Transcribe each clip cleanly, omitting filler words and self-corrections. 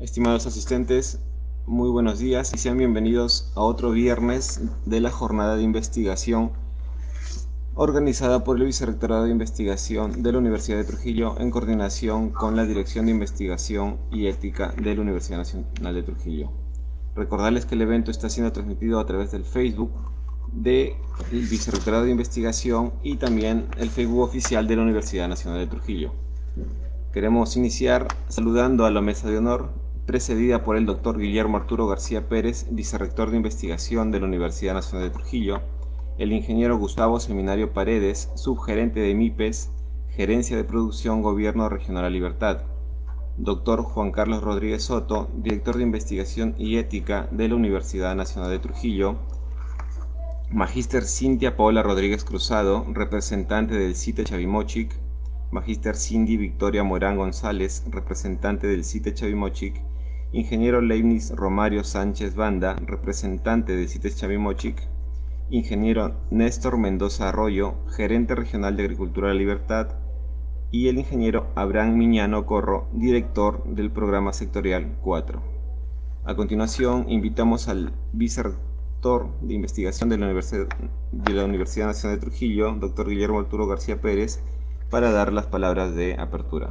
Estimados asistentes, muy buenos días y sean bienvenidos a otro viernes de la jornada de investigación organizada por el Vicerrectorado de Investigación de la Universidad de Trujillo en coordinación con la Dirección de Investigación y Ética de la Universidad Nacional de Trujillo. Recordarles que el evento está siendo transmitido a través del Facebook del Vicerrectorado de Investigación y también el Facebook oficial de la Universidad Nacional de Trujillo. Queremos iniciar saludando a la mesa de honor, precedida por el doctor Guillermo Arturo García Pérez, vicerrector de investigación de la Universidad Nacional de Trujillo, el ingeniero Gustavo Seminario Paredes, subgerente de MIPES, Gerencia de Producción, Gobierno Regional Libertad, doctor Juan Carlos Rodríguez Soto, director de investigación y ética de la Universidad Nacional de Trujillo, magíster Cintia Paola Rodríguez Cruzado, representante del CITE Chavimochic, magíster Cindy Victoria Morán González, representante del CITE Chavimochic, ingeniero Leibniz Romario Sánchez Banda, representante del CITE Chavimochic, ingeniero Néstor Mendoza Arroyo, gerente regional de Agricultura de la Libertad, y el ingeniero Abraham Miñano Corro, director del programa sectorial 4. A continuación, invitamos al vicerrector de investigación de la Universidad Nacional de Trujillo, doctor Guillermo Arturo García Pérez, para dar las palabras de apertura.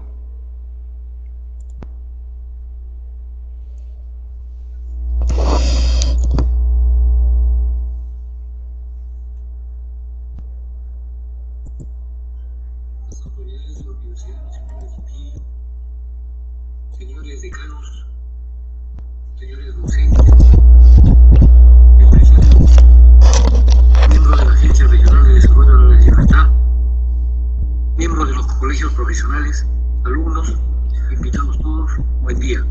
Las autoridades de la Universidad Nacional de Trujillo, señores decanos, señores docentes, empresarios, miembros de la Agencia Regional de Desarrollo de la Libertad, miembros de los colegios profesionales, alumnos, invitados todos, buen día.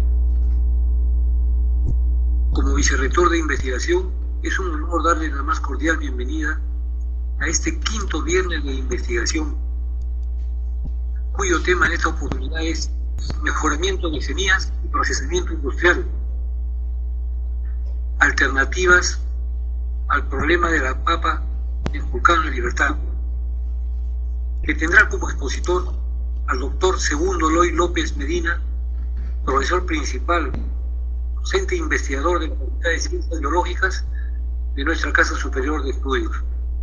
Como vicerrector de investigación, es un honor darle la más cordial bienvenida a este quinto viernes de investigación, cuyo tema en esta oportunidad es mejoramiento de semillas y procesamiento industrial, alternativas al problema de la papa inculcada en la libertad, que tendrá como expositor al doctor Segundo Eloy López Medina, profesor principal, docente e investigador de la Facultad de Ciencias Biológicas de nuestra Casa Superior de Estudios.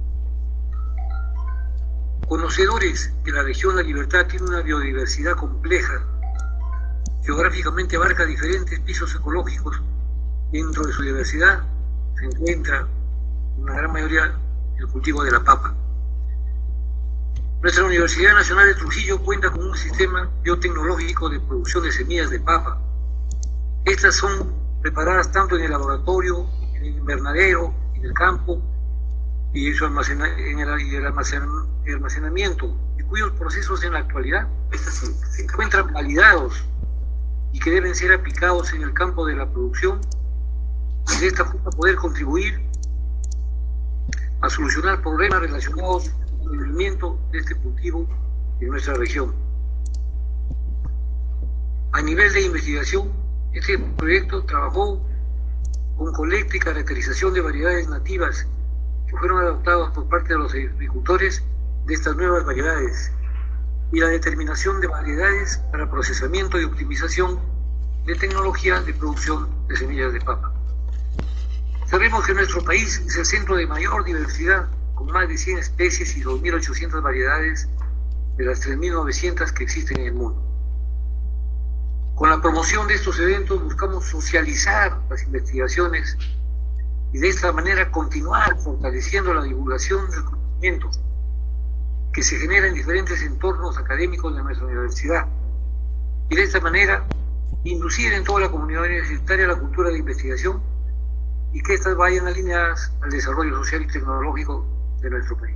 Conocedores que la región de la Libertad tiene una biodiversidad compleja, geográficamente abarca diferentes pisos ecológicos. Dentro de su diversidad se encuentra, en una gran mayoría, el cultivo de la papa. Nuestra Universidad Nacional de Trujillo cuenta con un sistema biotecnológico de producción de semillas de papa. Estas son preparadas tanto en el laboratorio, en el invernadero, en el campo y su almacenamiento, y cuyos procesos en la actualidad se encuentran validados y que deben ser aplicados en el campo de la producción, y de esta forma poder contribuir a solucionar problemas relacionados con el movimiento de este cultivo en nuestra región. A nivel de investigación, este proyecto trabajó con colecta y caracterización de variedades nativas que fueron adoptadas por parte de los agricultores de estas nuevas variedades, y la determinación de variedades para procesamiento y optimización de tecnología de producción de semillas de papa. Sabemos que nuestro país es el centro de mayor diversidad, con más de 100 especies y 2.800 variedades de las 3.900 que existen en el mundo. Con la promoción de estos eventos buscamos socializar las investigaciones y de esta manera continuar fortaleciendo la divulgación del conocimiento que se genera en diferentes entornos académicos de nuestra universidad, y de esta manera inducir en toda la comunidad universitaria la cultura de investigación y que éstas vayan alineadas al desarrollo social y tecnológico de nuestro país.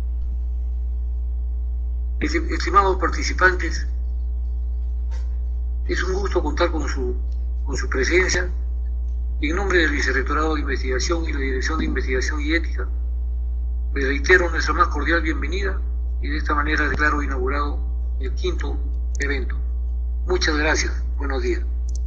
Estimados participantes, es un gusto contar con su presencia. En nombre del Vicerrectorado de Investigación y la Dirección de Investigación y Ética, les reitero nuestra más cordial bienvenida y de esta manera declaro inaugurado el quinto evento. Muchas gracias. Buenos días.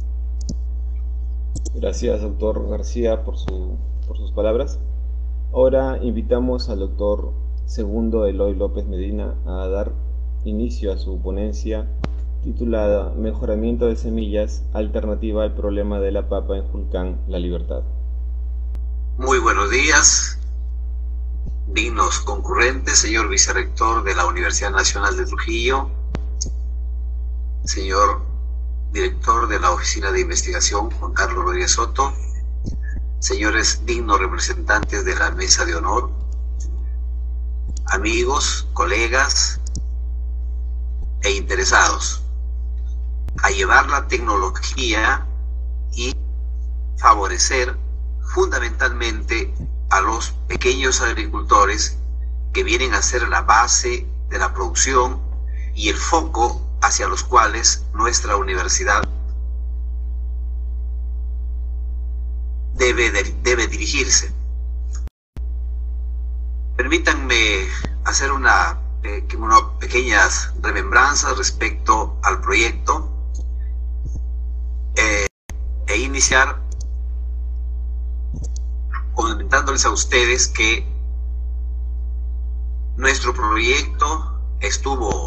Gracias, doctor García, por sus palabras. Ahora invitamos al doctor Segundo Eloy López Medina a dar inicio a su ponencia titulada Mejoramiento de semillas, alternativa al problema de la papa en Julcán, La Libertad. Muy buenos días, dignos concurrentes, señor vicerrector de la Universidad Nacional de Trujillo, señor director de la Oficina de Investigación, Juan Carlos Rodríguez Soto, señores dignos representantes de la Mesa de Honor, amigos, colegas e interesados a llevar la tecnología y favorecer fundamentalmente a los pequeños agricultores que vienen a ser la base de la producción y el foco hacia los cuales nuestra universidad debe dirigirse. Permítanme hacer unas pequeñas remembranzas respecto al proyecto e iniciar comentándoles a ustedes que nuestro proyecto estuvo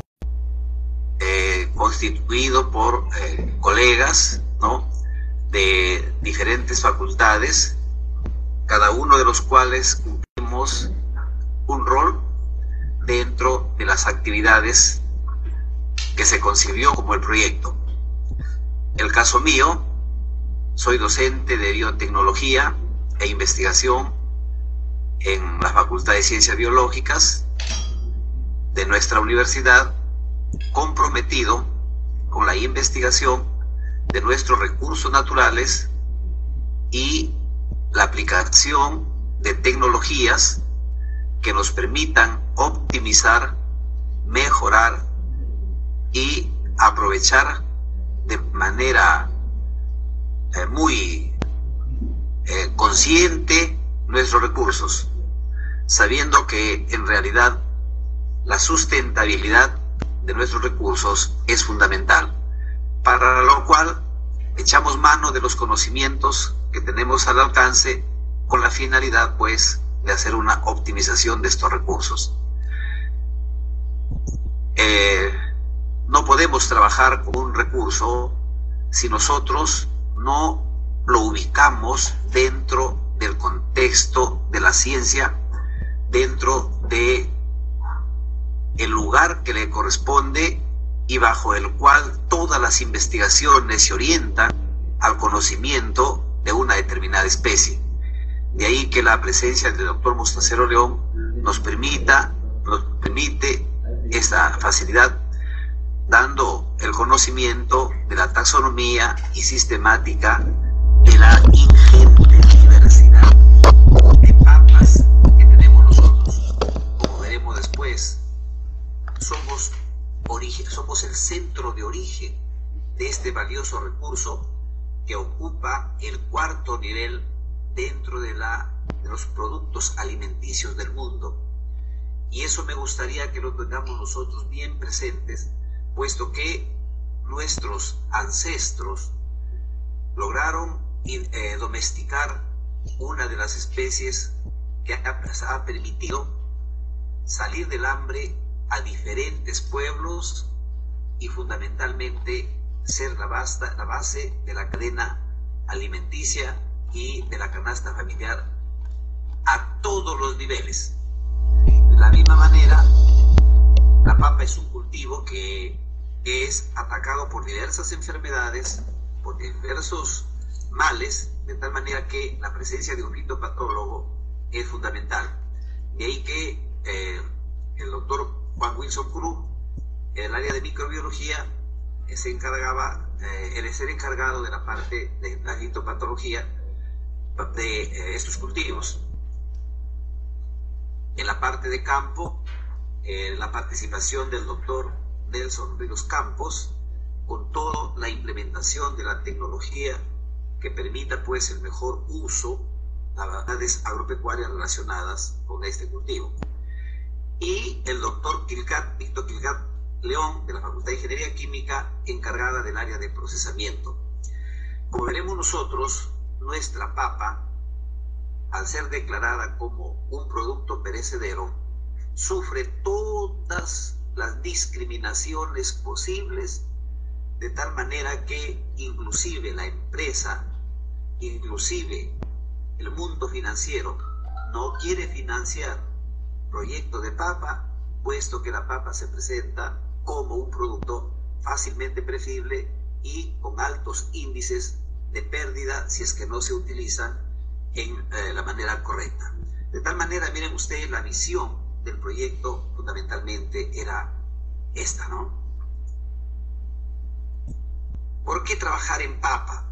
constituido por colegas, ¿no?, de diferentes facultades, cada uno de los cuales cumplimos un rol dentro de las actividades que se concibió como el proyecto. El caso mío, soy docente de biotecnología e investigación en la Facultad de Ciencias Biológicas de nuestra universidad, comprometido con la investigación de nuestros recursos naturales y la aplicación de tecnologías que nos permitan optimizar, mejorar y aprovechar de manera muy consciente nuestros recursos, sabiendo que en realidad la sustentabilidad de nuestros recursos es fundamental, para lo cual echamos mano de los conocimientos que tenemos al alcance con la finalidad, pues, de hacer una optimización de estos recursos. No podemos trabajar con un recurso si nosotros no lo ubicamos dentro del contexto de la ciencia, dentro de el lugar que le corresponde y bajo el cual todas las investigaciones se orientan al conocimiento de una determinada especie. De ahí que la presencia del doctor Mostacero León nos permite esta facilidad, dando el conocimiento de la taxonomía y sistemática de la ingente diversidad de papas que tenemos nosotros. Como veremos después, somos el centro de origen de este valioso recurso que ocupa el cuarto nivel dentro de los productos alimenticios del mundo. Y eso me gustaría que lo tengamos nosotros bien presentes, puesto que nuestros ancestros lograron domesticar una de las especies que ha permitido salir del hambre a diferentes pueblos y fundamentalmente ser la base de la cadena alimenticia y de la canasta familiar a todos los niveles. De la misma manera, la papa es un cultivo que es atacado por diversas enfermedades, por diversos males, de tal manera que la presencia de un fitopatólogo es fundamental. De ahí que el doctor Juan Wilson Cruz, en el área de microbiología, se encargaba, él es el encargado de la parte de la fitopatología de estos cultivos. En la parte de campo, la participación del doctor Nelson Ríos Campos, con toda la implementación de la tecnología que permita, pues, el mejor uso de las actividades agropecuarias relacionadas con este cultivo. Y el doctor Víctor Quilgat León, de la Facultad de Ingeniería Química, encargada del área de procesamiento. Como veremos nosotros, nuestra papa, al ser declarada como un producto perecedero, sufre todas las discriminaciones posibles de tal manera que inclusive la empresa, inclusive el mundo financiero, no quiere financiar proyectos de papa, puesto que la papa se presenta como un producto fácilmente preferible y con altos índices de pérdida si es que no se utiliza en la manera correcta. De tal manera, miren ustedes, la visión del proyecto fundamentalmente era esta, ¿no? ¿Por qué trabajar en papa?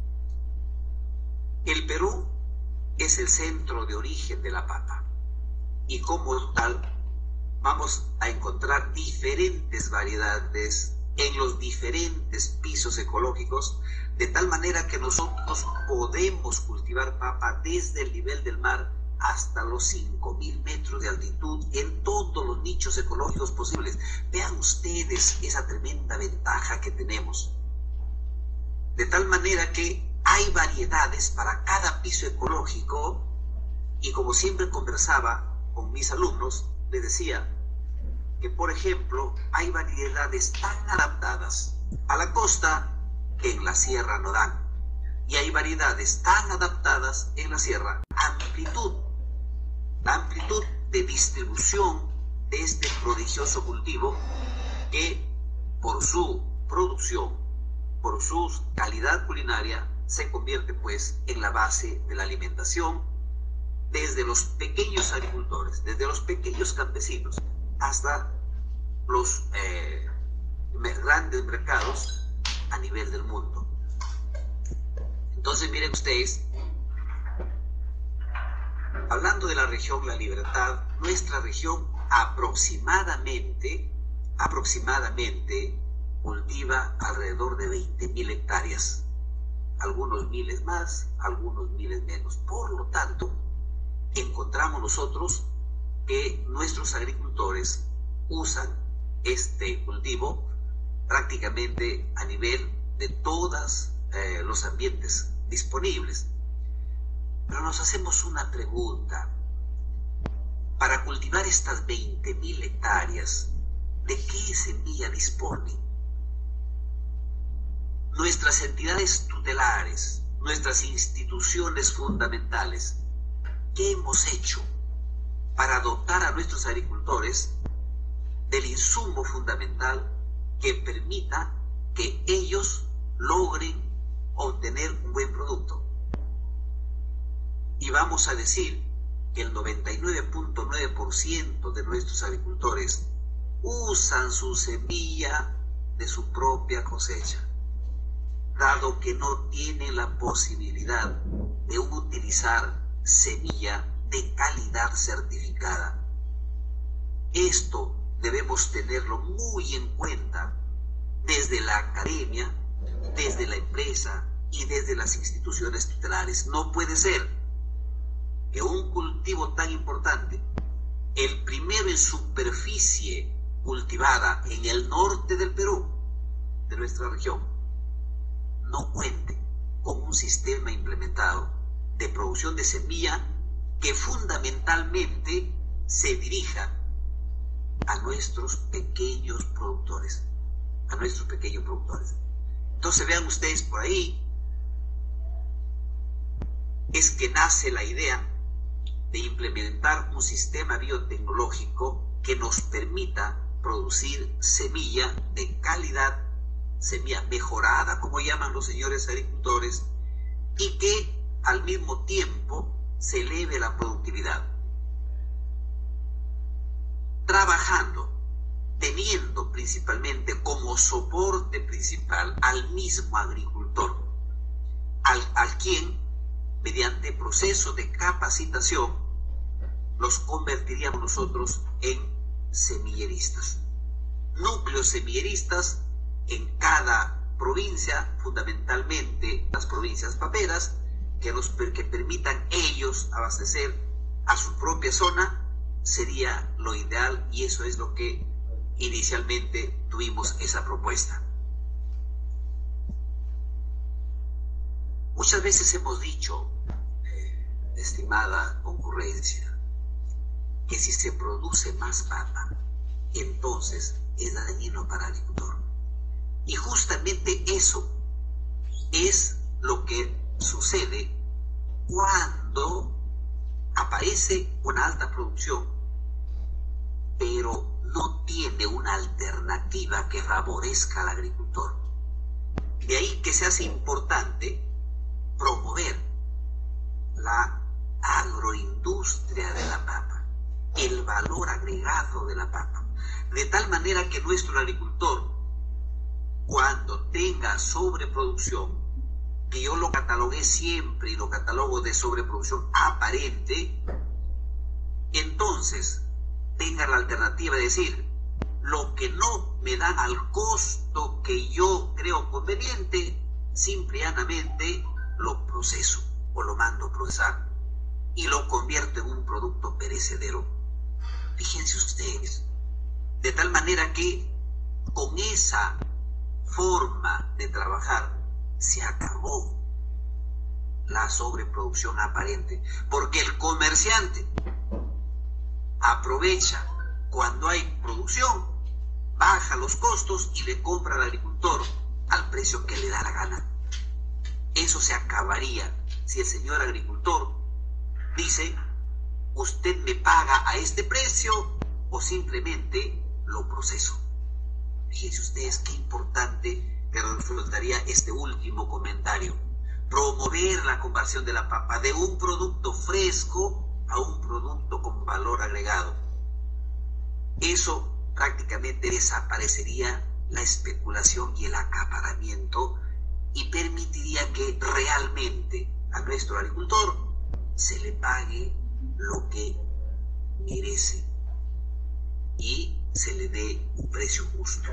El Perú es el centro de origen de la papa y como tal vamos a encontrar diferentes variedades en los diferentes pisos ecológicos, de tal manera que nosotros podemos cultivar papa desde el nivel del mar hasta los 5.000 metros de altitud en todos los nichos ecológicos posibles. Vean ustedes esa tremenda ventaja que tenemos. De tal manera que hay variedades para cada piso ecológico y como siempre conversaba con mis alumnos, les decía que, por ejemplo, hay variedades tan adaptadas a la costa que en la sierra no dan. Y hay variedades tan adaptadas en la sierra. La amplitud de distribución de este prodigioso cultivo que por su producción, por su calidad culinaria, se convierte pues en la base de la alimentación desde los pequeños agricultores, desde los pequeños campesinos hasta los grandes mercados a nivel del mundo. Entonces miren ustedes, hablando de la región La Libertad, nuestra región aproximadamente cultiva alrededor de 20.000 hectáreas, algunos miles más, algunos miles menos. Por lo tanto, encontramos nosotros que nuestros agricultores usan este cultivo prácticamente a nivel de todos los ambientes disponibles. Pero nos hacemos una pregunta. Para cultivar estas 20.000 hectáreas, ¿de qué semilla disponen? Nuestras entidades tutelares, nuestras instituciones fundamentales, ¿qué hemos hecho para dotar a nuestros agricultores del insumo fundamental que permita que ellos logren obtener un buen producto? Y vamos a decir que el 99.9% de nuestros agricultores usan su semilla de su propia cosecha, dado que no tienen la posibilidad de utilizar semilla de calidad certificada. Esto debemos tenerlo muy en cuenta desde la academia, desde la empresa y desde las instituciones tutelares. No puede ser que un cultivo tan importante, el primero en superficie cultivada en el norte del Perú, de nuestra región, no cuente con un sistema implementado de producción de semilla que fundamentalmente se dirija a nuestros pequeños productores, Entonces vean ustedes por ahí, es que nace la idea de implementar un sistema biotecnológico que nos permita producir semilla de calidad, semilla mejorada, como llaman los señores agricultores, y que al mismo tiempo se eleve la productividad. Trabajando, teniendo principalmente como soporte principal al mismo agricultor, al quien, mediante proceso de capacitación, los convertiríamos nosotros en semilleristas. Núcleos semilleristas en cada provincia, fundamentalmente las provincias paperas, que permitan ellos abastecer a su propia zona, sería lo ideal, y eso es lo que inicialmente tuvimos esa propuesta. Muchas veces hemos dicho, estimada concurrencia, que si se produce más papa, entonces es dañino para el agricultor. Y justamente eso es lo que sucede cuando aparece una alta producción, pero no tiene una alternativa que favorezca al agricultor. De ahí que se hace importante promover la agroindustria de la papa, el valor agregado de la papa, de tal manera que nuestro agricultor, cuando tenga sobreproducción, que yo lo catalogué siempre y lo catalogo de sobreproducción aparente, entonces tenga la alternativa de decir, lo que no me dan al costo que yo creo conveniente, simple y llanamente lo proceso o lo mando a procesar y lo convierto en un producto perecedero. Fíjense ustedes, de tal manera que con esa forma de trabajar se acabó la sobreproducción aparente, porque el comerciante aprovecha cuando hay producción, baja los costos y le compra al agricultor al precio que le da la gana. Eso se acabaría si el señor agricultor dice, usted me paga a este precio o simplemente lo proceso. Fíjense ustedes qué importante que resultaría este último comentario. Promover la conversión de la papa de un producto fresco a un producto con valor agregado. Eso prácticamente desaparecería la especulación y el acaparamiento y permitiría que realmente a nuestro agricultor se le pague lo que merece y se le dé un precio justo.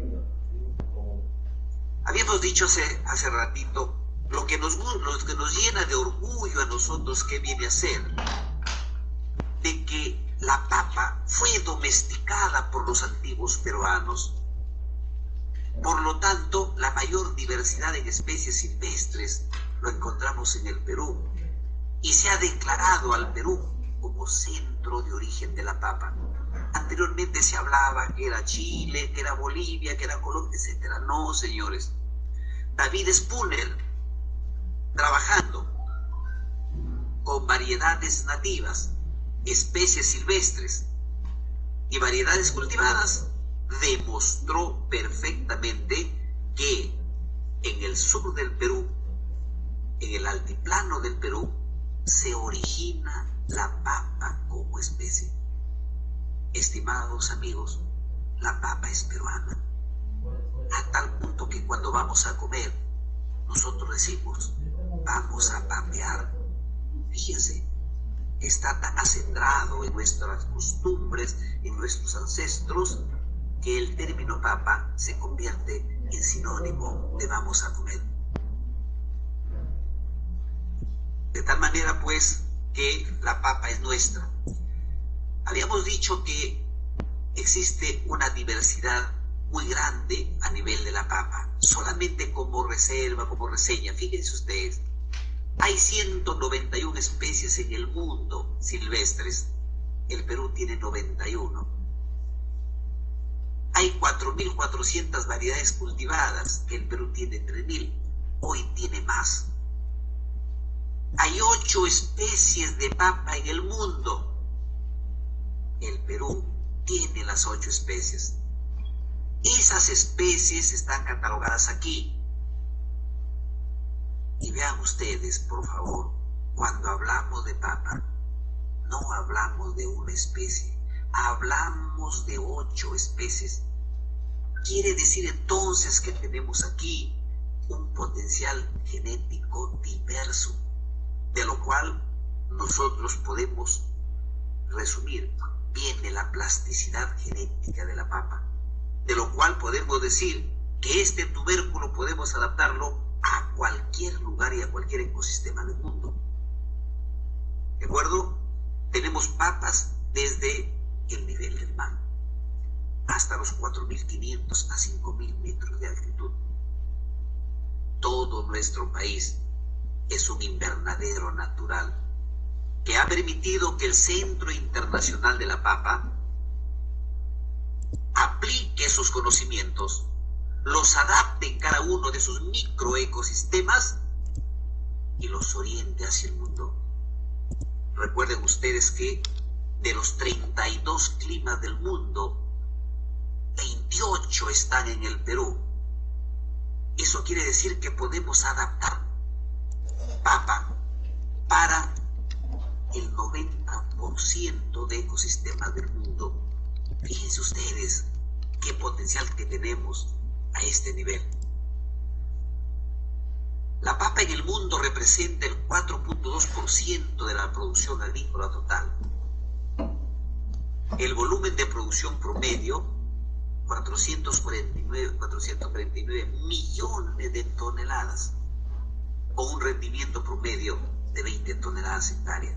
Habíamos dicho hace ratito lo que nos llena de orgullo a nosotros, que viene a ser de que la papa fue domesticada por los antiguos peruanos. Por lo tanto, la mayor diversidad en especies silvestres lo encontramos en el Perú y se ha declarado al Perú como centro de origen de la papa. Anteriormente se hablaba que era Chile, que era Bolivia, que era Colombia, etc. No, señores. David Spooner, trabajando con variedades nativas, especies silvestres y variedades cultivadas, demostró perfectamente que en el sur del Perú, en el altiplano del Perú, se origina la papa como especie. Estimados amigos, la papa es peruana, a tal punto que cuando vamos a comer, nosotros decimos, vamos a papear. Fíjense, está tan acendrado en nuestras costumbres, en nuestros ancestros, que el término papa se convierte en sinónimo de vamos a comer. De tal manera, pues, que la papa es nuestra. Habíamos dicho que existe una diversidad muy grande a nivel de la papa, solamente como reserva, como reseña. Fíjense ustedes, hay 191 especies en el mundo silvestres. El Perú tiene 91. Hay 4.400 variedades cultivadas. El Perú tiene 3.000. Hoy tiene más. Hay 8 especies de papa en el mundo. El Perú tiene las 8 especies. Esas especies están catalogadas aquí. Y vean ustedes, por favor, cuando hablamos de papa, no hablamos de una especie, hablamos de 8 especies. Quiere decir entonces que tenemos aquí un potencial genético diverso, de lo cual nosotros podemos resumir, viene la plasticidad genética de la papa, de lo cual podemos decir que este tubérculo podemos adaptarlo a cualquier lugar y a cualquier ecosistema del mundo. ¿De acuerdo? Tenemos papas desde el nivel del mar hasta los 4.500 a 5.000 metros de altitud. Todo nuestro país es un invernadero natural que ha permitido que el Centro Internacional de la Papa aplique sus conocimientos los adapte en cada uno de sus microecosistemas y los oriente hacia el mundo. Recuerden ustedes que de los 32 climas del mundo, 28 están en el Perú. Eso quiere decir que podemos adaptar papa para el 90% de ecosistemas del mundo. Fíjense ustedes qué potencial que tenemos a este nivel. La papa en el mundo representa el 4.2% de la producción agrícola total. El volumen de producción promedio, 449 millones de toneladas, con un rendimiento promedio de 20 toneladas hectárea.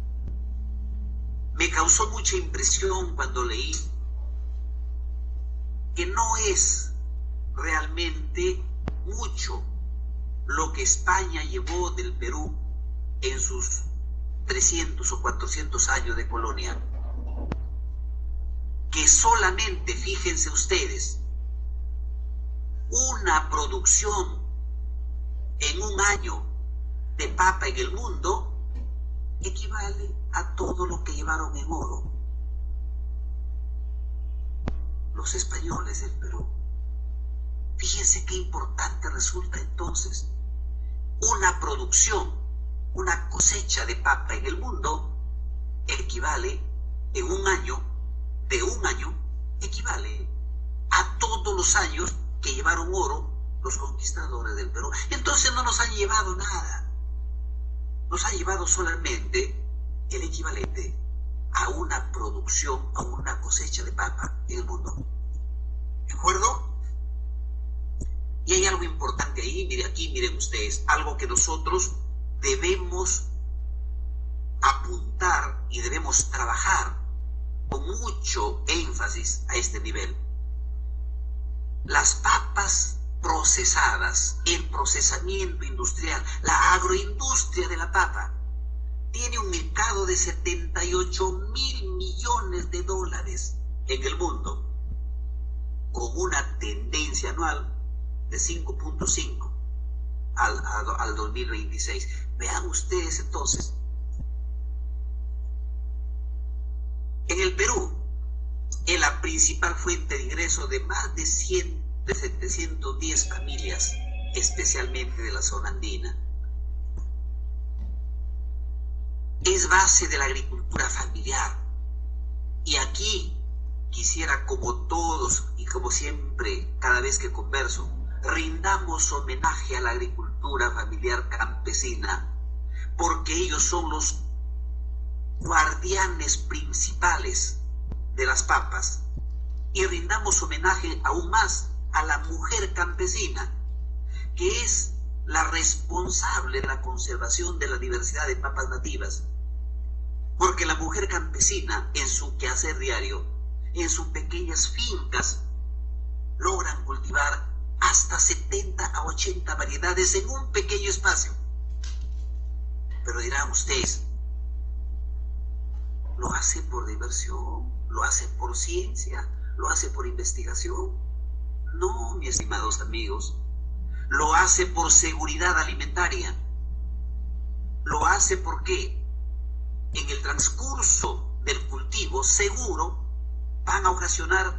Me causó mucha impresión cuando leí que no es realmente mucho lo que España llevó del Perú en sus 300 o 400 años de colonia. Que solamente, fíjense ustedes, una producción en un año de papa en el mundo equivale a todo lo que llevaron en oro los españoles del Perú. Fíjense qué importante resulta entonces una producción, una cosecha de papa en el mundo equivale en un año, equivale a todos los años que llevaron oro los conquistadores del Perú. Entonces no nos han llevado nada, nos han llevado solamente el equivalente a una producción, a una cosecha de papa en el mundo. ¿De acuerdo? Y hay algo importante ahí, miren ustedes, algo que nosotros debemos apuntar y debemos trabajar con mucho énfasis a este nivel. Las papas procesadas, el procesamiento industrial, la agroindustria de la papa, tiene un mercado de 78.000 millones de dólares en el mundo, con una tendencia anual de 5.5 al 2026. Vean ustedes entonces, en el Perú es la principal fuente de ingreso de más de 710 familias, especialmente de la zona andina. Es base de la agricultura familiar. Y aquí quisiera, como todos y como siempre, cada vez que converso, rindamos homenaje a la agricultura familiar campesina, porque ellos son los guardianes principales de las papas, y rindamos homenaje aún más a la mujer campesina, que es la responsable de la conservación de la diversidad de papas nativas, porque la mujer campesina en su quehacer diario, en sus pequeñas fincas, logran cultivar hasta 70 a 80 variedades en un pequeño espacio. Pero dirán ustedes, ¿lo hace por diversión? ¿Lo hace por ciencia? ¿Lo hace por investigación? No, mis estimados amigos. Lo hace por seguridad alimentaria. Lo hace porque en el transcurso del cultivo seguro van a ocasionar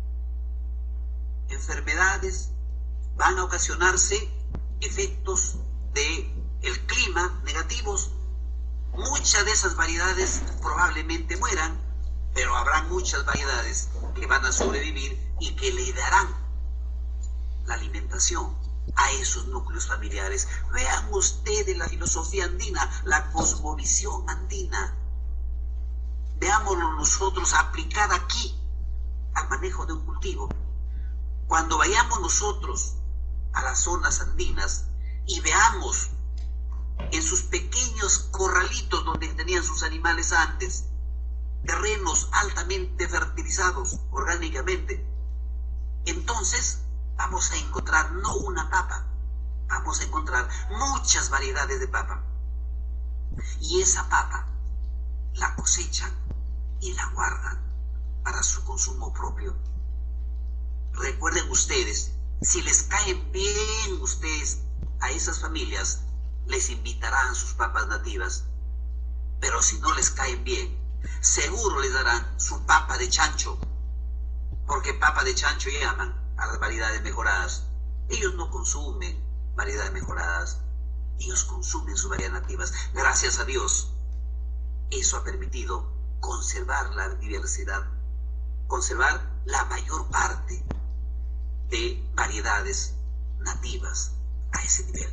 enfermedades, van a ocasionarse efectos del clima negativos. Muchas de esas variedades probablemente mueran, pero habrá muchas variedades que van a sobrevivir y que le darán la alimentación a esos núcleos familiares. Vean ustedes la filosofía andina, la cosmovisión andina. Veámoslo nosotros aplicada aquí al manejo de un cultivo. Cuando vayamos nosotros a las zonas andinas y veamos en sus pequeños corralitos donde tenían sus animales antes, terrenos altamente fertilizados orgánicamente, entonces vamos a encontrar no una papa, vamos a encontrar muchas variedades de papa. Y esa papa la cosechan y la guardan para su consumo propio. Recuerden ustedes Si les caen bien ustedes a esas familias, les invitarán sus papas nativas. Pero si no les caen bien, seguro les darán su papa de chancho. Porque papa de chancho llaman a las variedades mejoradas. Ellos no consumen variedades mejoradas. Ellos consumen sus variedades nativas. Gracias a Dios, eso ha permitido conservar la diversidad, conservar la mayor parte de variedades nativas a ese nivel.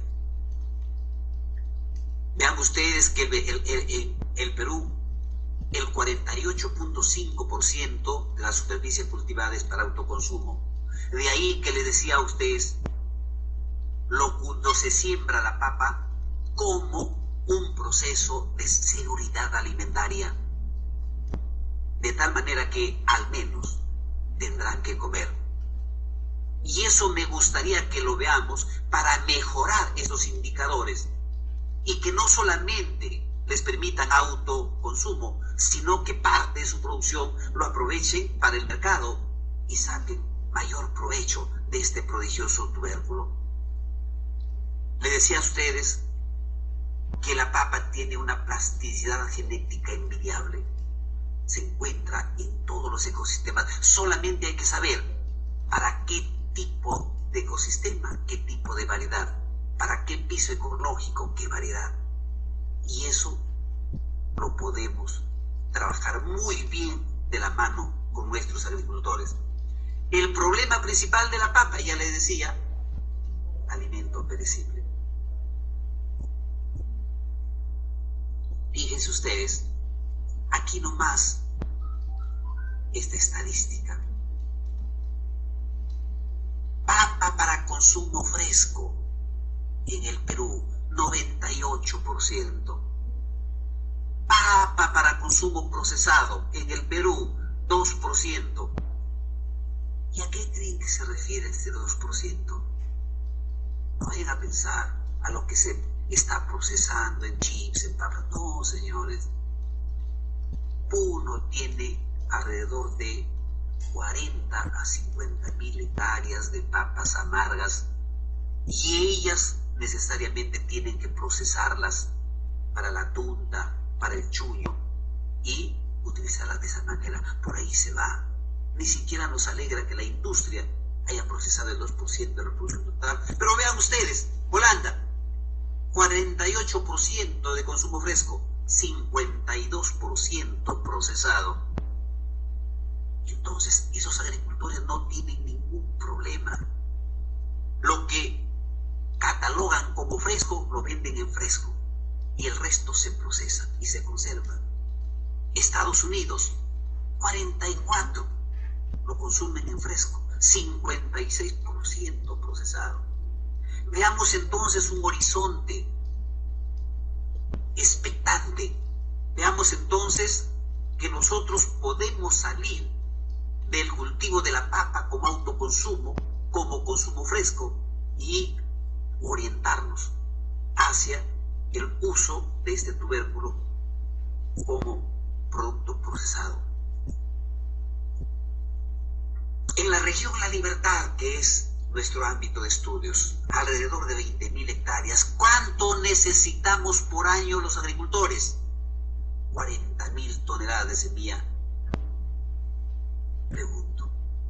Vean ustedes que el Perú, el 48.5% de la superficie cultivada es para autoconsumo. De ahí que les decía a ustedes, no se siembra la papa como un proceso de seguridad alimentaria, de tal manera que al menos tendrán que comer. Y eso me gustaría que lo veamos para mejorar esos indicadores y que no solamente les permitan autoconsumo, sino que parte de su producción lo aprovechen para el mercado y saquen mayor provecho de este prodigioso tubérculo. Les decía a ustedes que la papa tiene una plasticidad genética envidiable. Se encuentra en todos los ecosistemas. Solamente hay que saber para qué tipo de ecosistema, qué tipo de variedad, para qué piso ecológico, qué variedad. Y eso lo podemos trabajar muy bien de la mano con nuestros agricultores. El problema principal de la papa, ya les decía, alimento perecible. Fíjense ustedes, aquí nomás esta estadística. Papa para consumo fresco en el Perú, 98%. Papa para consumo procesado en el Perú, 2%. ¿Y a qué creen que se refiere este 2%? No vayan a pensar a lo que se está procesando en chips, en papas. No, señores. Puno tiene alrededor de 40 a 50 mil hectáreas de papas amargas y ellas necesariamente tienen que procesarlas para la tunda, para el chuño y utilizarlas de esa manera. Por ahí se va. Ni siquiera nos alegra que la industria haya procesado el 2% de la producción total. Pero vean ustedes, Holanda, 48% de consumo fresco, 52% procesado. Entonces, esos agricultores no tienen ningún problema. Lo que catalogan como fresco, lo venden en fresco. Y el resto se procesa y se conserva. Estados Unidos, 44% lo consumen en fresco, 56% procesado. Veamos entonces un horizonte expectante. Veamos entonces que nosotros podemos salir del cultivo de la papa como autoconsumo, como consumo fresco y orientarnos hacia el uso de este tubérculo como producto procesado. En la región La Libertad, que es nuestro ámbito de estudios, alrededor de 20.000 hectáreas. ¿Cuánto necesitamos por año los agricultores? 40.000 toneladas de semilla. Pregunto.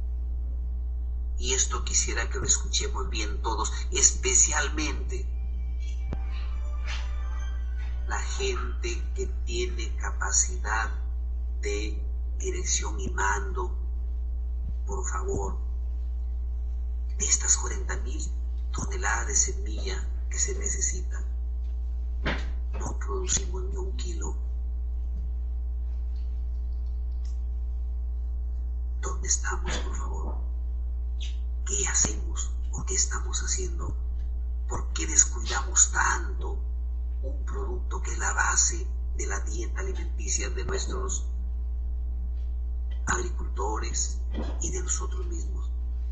Y esto quisiera que lo escuchemos bien todos, especialmente la gente que tiene capacidad de dirección y mando. Por favor, de estas 40.000 toneladas de semilla que se necesitan, no producimos ni un kilo. ¿Dónde estamos, por favor? ¿Qué hacemos o qué estamos haciendo? ¿Por qué descuidamos tanto un producto que es la base de la dieta alimenticia de nuestros agricultores y de nosotros mismos?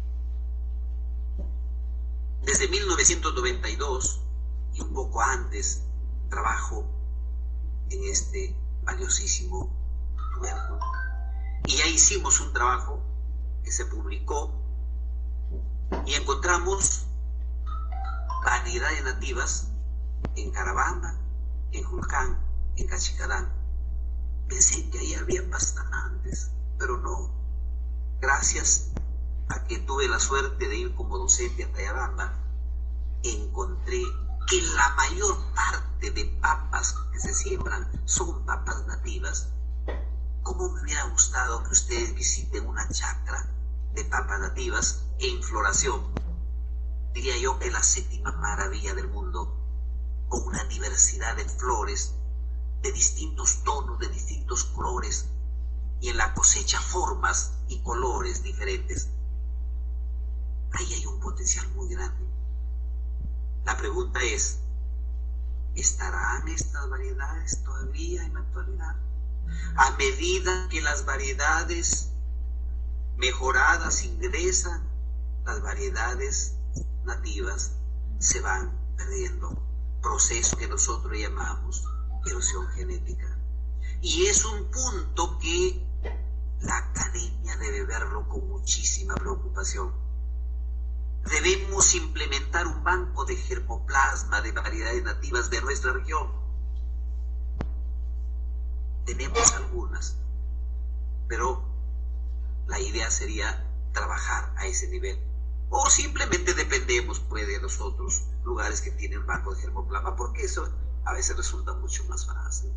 Desde 1992 y un poco antes trabajo en este valiosísimo tubérculo. Y ya hicimos un trabajo que se publicó y encontramos variedades nativas en Carabamba, en Julcán, en Cachicalán. Pensé que ahí había bastantes, pero no. Gracias a que tuve la suerte de ir como docente a Tayabamba, encontré que la mayor parte de papas que se siembran son papas nativas. ¿Cómo me hubiera gustado que ustedes visiten una chacra de papas nativas en floración? Diría yo que la 7ª maravilla del mundo, con una diversidad de flores, de distintos tonos, de distintos colores, y en la cosecha formas y colores diferentes. Ahí hay un potencial muy grande. La pregunta es, ¿estarán estas variedades todavía en la actualidad? A medida que las variedades mejoradas ingresan, las variedades nativas se van perdiendo. Proceso que nosotros llamamos erosión genética. Y es un punto que la academia debe verlo con muchísima preocupación. Debemos implementar un banco de germoplasma de variedades nativas de nuestra región. Tenemos algunas, pero la idea sería trabajar a ese nivel. O simplemente dependemos pues, de los otros lugares que tienen banco de germoplasma, porque eso a veces resulta mucho más fácil.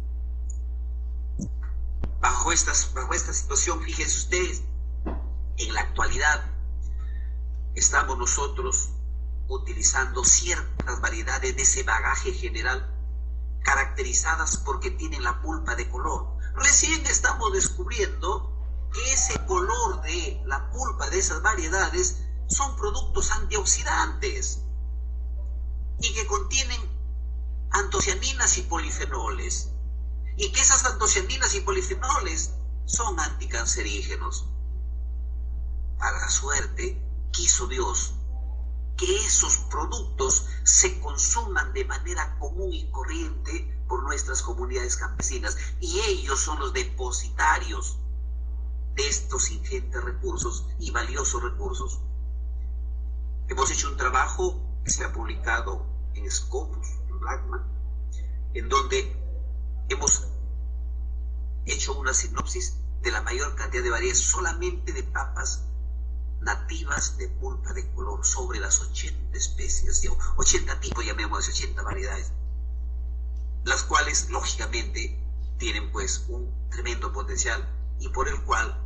Bajo esta situación, fíjense ustedes, en la actualidad estamos nosotros utilizando ciertas variedades de ese bagaje general, caracterizadas porque tienen la pulpa de color. Recién estamos descubriendo que ese color de la pulpa de esas variedades son productos antioxidantes y que contienen antocianinas y polifenoles, y que esas antocianinas y polifenoles son anticancerígenos. Para la suerte, quiso Dios que esos productos se consuman de manera común y corriente por nuestras comunidades campesinas, y ellos son los depositarios de estos ingentes recursos y valiosos recursos. Hemos hecho un trabajo que se ha publicado en Scopus, en Blackman, en donde hemos hecho una sinopsis de la mayor cantidad de variedades solamente de papas nativas de pulpa de color, sobre las 80 especies, 80 tipos, llamemos 80 variedades, las cuales lógicamente tienen pues un tremendo potencial y por el cual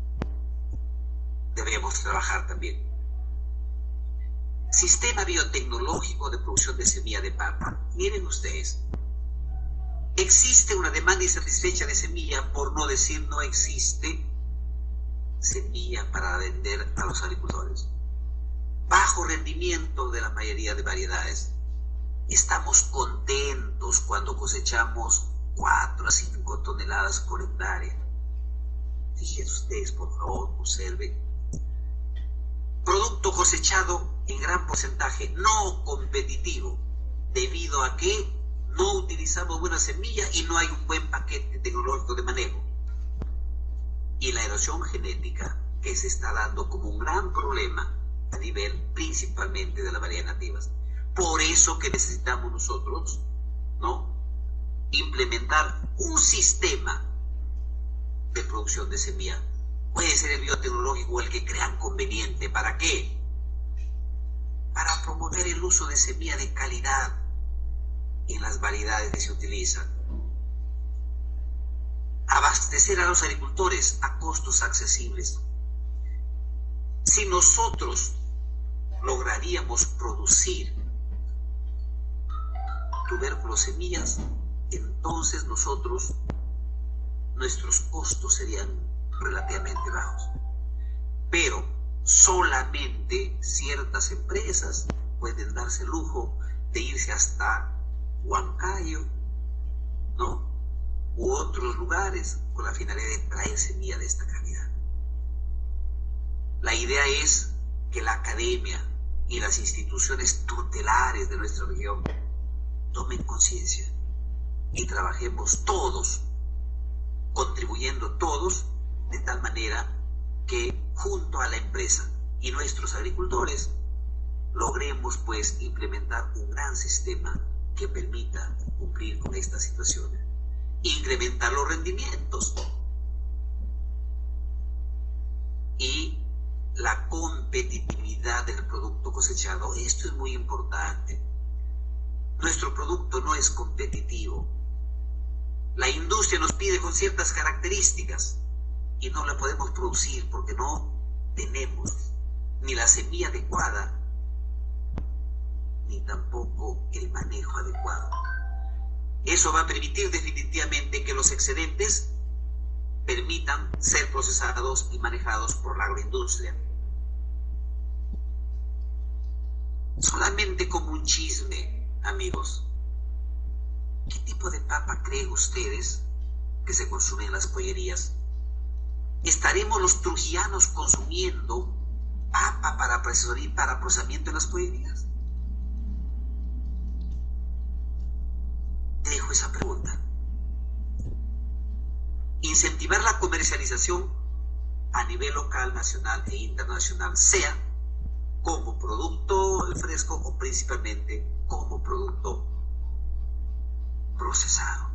debemos trabajar también. Sistema biotecnológico de producción de semilla de papa. Miren ustedes, existe una demanda insatisfecha de semilla, por no decir no existe semilla para vender a los agricultores. Bajo rendimiento de la mayoría de variedades. Estamos contentos cuando cosechamos 4 a 5 toneladas por hectárea. Fíjense ustedes, por favor, observen. Producto cosechado en gran porcentaje no competitivo, debido a que no utilizamos buena semilla y no hay un buen paquete tecnológico de manejo. Y la erosión genética que se está dando como un gran problema a nivel principalmente de las variedades nativas. Por eso que necesitamos nosotros, ¿no?, implementar un sistema de producción de semilla. Puede ser el biotecnológico o el que crean conveniente. ¿Para qué? Para promover el uso de semilla de calidad en las variedades que se utilizan. Abastecer a los agricultores a costos accesibles. Si nosotros lograríamos producir tubérculos semillas, entonces nuestros costos serían relativamente bajos. Pero solamente ciertas empresas pueden darse el lujo de irse hasta Huancayo, ¿no?, u otros lugares con la finalidad de traer semilla de esta calidad. La idea es que la academia y las instituciones tutelares de nuestra región tomen conciencia y trabajemos todos, contribuyendo todos, de tal manera que junto a la empresa y nuestros agricultores logremos pues implementar un gran sistema que permita cumplir con estas situaciones. Incrementar los rendimientos y la competitividad del producto cosechado. Esto es muy importante. Nuestro producto no es competitivo. La industria nos pide con ciertas características y no la podemos producir porque no tenemos ni la semilla adecuada ni tampoco el manejo adecuado. Eso va a permitir definitivamente que los excedentes permitan ser procesados y manejados por la agroindustria. Solamente como un chisme, amigos, ¿qué tipo de papa creen ustedes que se consume en las pollerías? ¿Estaremos los trujillanos consumiendo papa para procesamiento en las pollerías? Te dejo esa pregunta. Incentivar la comercialización a nivel local, nacional e internacional, sea como producto fresco o principalmente como producto procesado.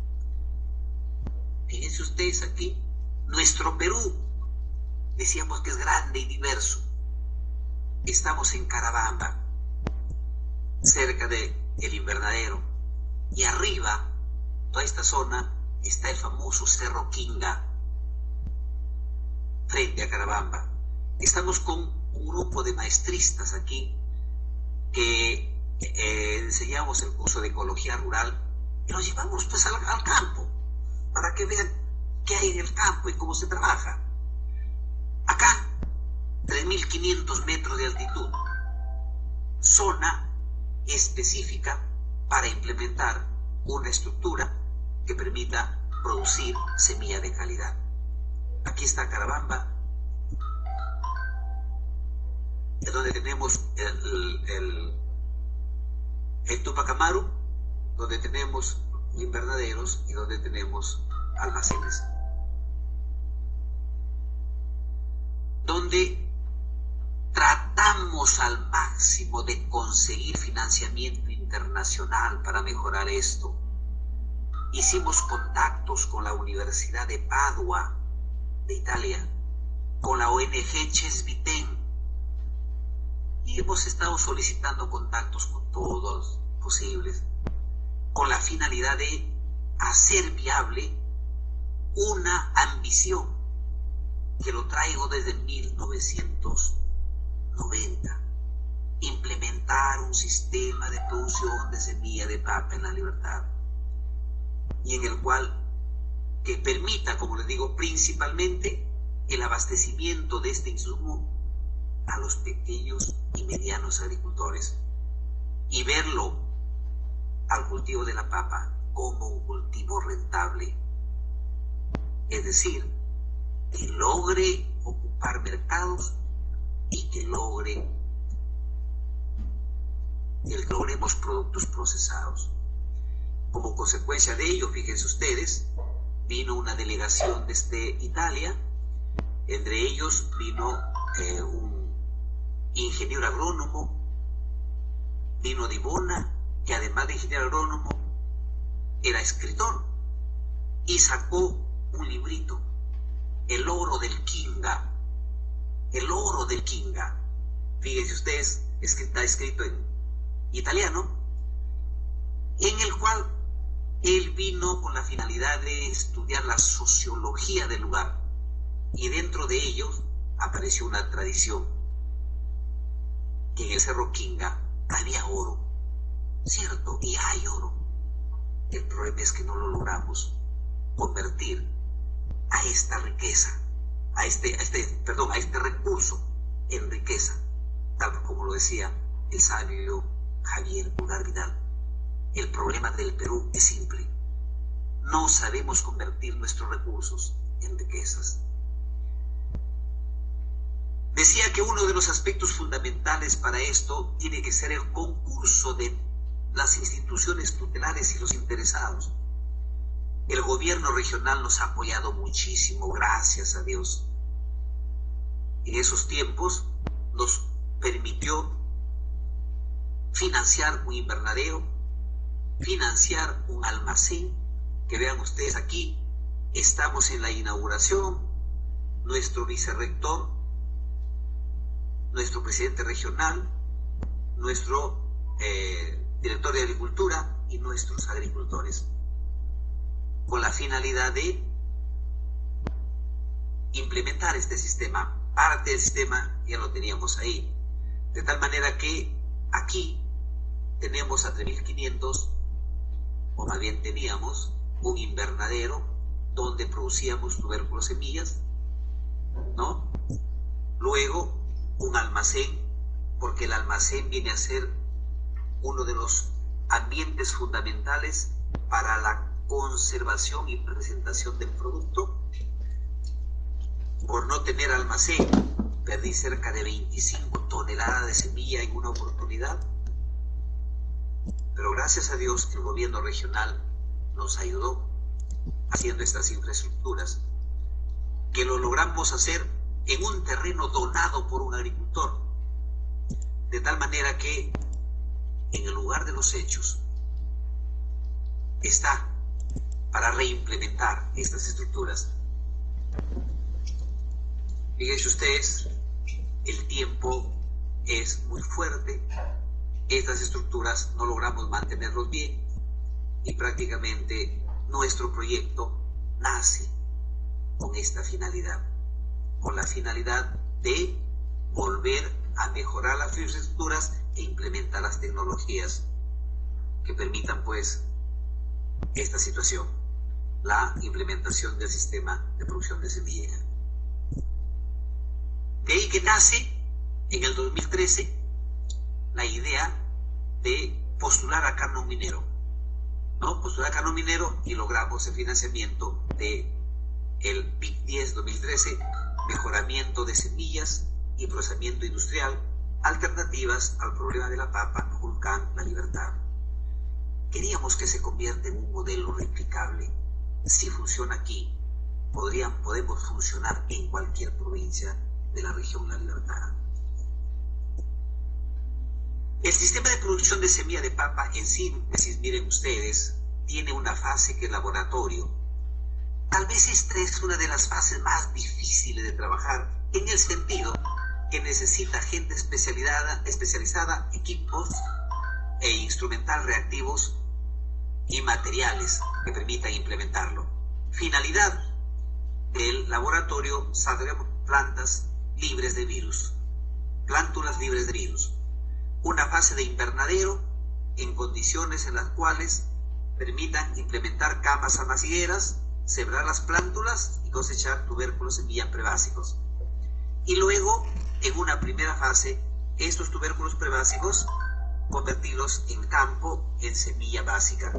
Fíjense ustedes aquí, nuestro Perú, decíamos que es grande y diverso. Estamos en Carabamba, cerca del invernadero, y arriba, toda esta zona, está el famoso Cerro Quinga, frente a Carabamba. Estamos con un grupo de maestristas aquí que enseñamos el curso de ecología rural y los llevamos pues al campo para que vean qué hay en el campo y cómo se trabaja. Acá, 3.500 metros de altitud, zona específica para implementar una estructura que permita producir semilla de calidad. Aquí está Carabamba, donde tenemos el Tupac Amaru, donde tenemos invernaderos y donde tenemos almacenes, donde tratamos al máximo de conseguir financiamiento internacional para mejorar esto. Hicimos contactos con la Universidad de Padua, de Italia, con la ONG Chesviten, y hemos estado solicitando contactos con todos posibles, con la finalidad de hacer viable una ambición que lo traigo desde 1990, implementar un sistema de producción de semilla de papa en La Libertad, y en el cual que permita, como les digo, principalmente el abastecimiento de este insumo a los pequeños y medianos agricultores, y verlo al cultivo de la papa como un cultivo rentable, es decir, que logre ocupar mercados y que logremos productos procesados. Como consecuencia de ello, fíjense ustedes, vino una delegación desde Italia, entre ellos vino un ingeniero agrónomo, vino Divona, que además de ingeniero agrónomo era escritor, y sacó un librito, El oro del Quinga. El oro del Quinga. Fíjense ustedes, está escrito en italiano, en el cual él vino con la finalidad de estudiar la sociología del lugar, y dentro de ellos apareció una tradición que en el Cerro Quinga había oro, cierto, y hay oro. El problema es que no lo logramos convertir a esta riqueza, a este recurso en riqueza, tal como lo decía el sabio Javier Pulgar Vidal. El problema del Perú es simple: no sabemos convertir nuestros recursos en riquezas. Decía que uno de los aspectos fundamentales para esto tiene que ser el concurso de las instituciones tutelares y los interesados. El gobierno regional nos ha apoyado muchísimo, gracias a Dios. En esos tiempos nos permitió financiar un invernadero, financiar un almacén, que vean ustedes aquí, estamos en la inauguración, nuestro vicerrector, nuestro presidente regional, nuestro director de Agricultura y nuestros agricultores, con la finalidad de implementar este sistema. Parte del sistema ya lo teníamos ahí, de tal manera que aquí tenemos a 3.500, o más bien teníamos un invernadero donde producíamos tubérculos semillas, ¿no? Luego un almacén, porque el almacén viene a ser uno de los ambientes fundamentales para la conservación y presentación del producto. Por no tener almacén, perdí cerca de 25 toneladas de semilla en una oportunidad. Pero gracias a Dios que el gobierno regional nos ayudó haciendo estas infraestructuras, que lo logramos hacer en un terreno donado por un agricultor, de tal manera que en el lugar de los hechos está para reimplementar estas estructuras. Fíjense ustedes, el tiempo es muy fuerte, estas estructuras no logramos mantenerlos bien y prácticamente nuestro proyecto nace con esta finalidad, con la finalidad de volver a mejorar las infraestructuras e implementar las tecnologías que permitan pues esta situación, la implementación del sistema de producción de semilla. De ahí que nace en el 2013 la idea de postular a canon minero, ¿no? Postular a canon minero y logramos el financiamiento de el PIC 10 2013, mejoramiento de semillas y procesamiento industrial, alternativas al problema de la papa, Julcán, La Libertad. Queríamos que se convierta en un modelo replicable. Si funciona aquí, podemos funcionar en cualquier provincia de la región La Libertad. El sistema de producción de semilla de papa en síntesis, miren ustedes, tiene una fase que es laboratorio. Tal vez esta es una de las fases más difíciles de trabajar, en el sentido que necesita gente especializada, equipos e instrumental reactivos y materiales que permitan implementarlo. Finalidad del laboratorio: saldrán plantas libres de virus, plántulas libres de virus. Una fase de invernadero en condiciones en las cuales permitan implementar camas almacigueras, sembrar las plántulas y cosechar tubérculos semilla prebásicos. Y luego, en una primera fase, estos tubérculos prebásicos convertirlos en campo en semilla básica.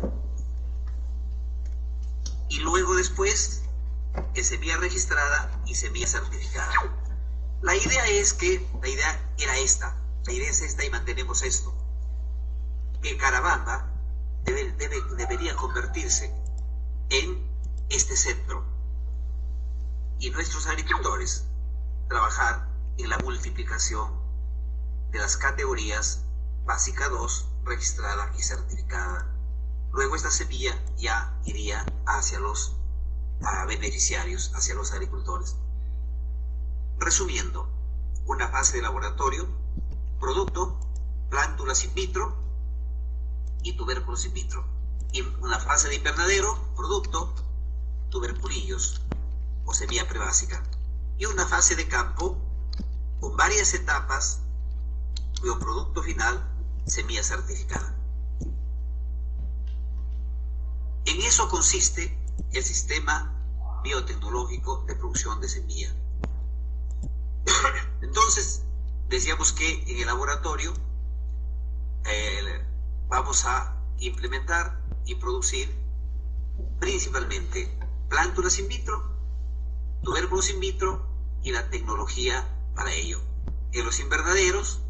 Y luego después, en semilla registrada y semilla certificada. La idea era esta y mantenemos esto, que Carabamba debería convertirse en este centro y nuestros agricultores trabajar en la multiplicación de las categorías básica 2, registrada y certificada. Luego esta semilla ya iría hacia los beneficiarios, hacia los agricultores. Resumiendo, una fase de laboratorio, producto, plántulas in vitro y tubérculos in vitro. Y una fase de invernadero, producto, tuberculillos o semilla prebásica. Y una fase de campo con varias etapas cuyo producto final, semilla certificada. En eso consiste el sistema biotecnológico de producción de semilla. Entonces, decíamos que en el laboratorio vamos a implementar y producir principalmente plántulas in vitro, tubérculos in vitro y la tecnología para ello. En los invernaderos,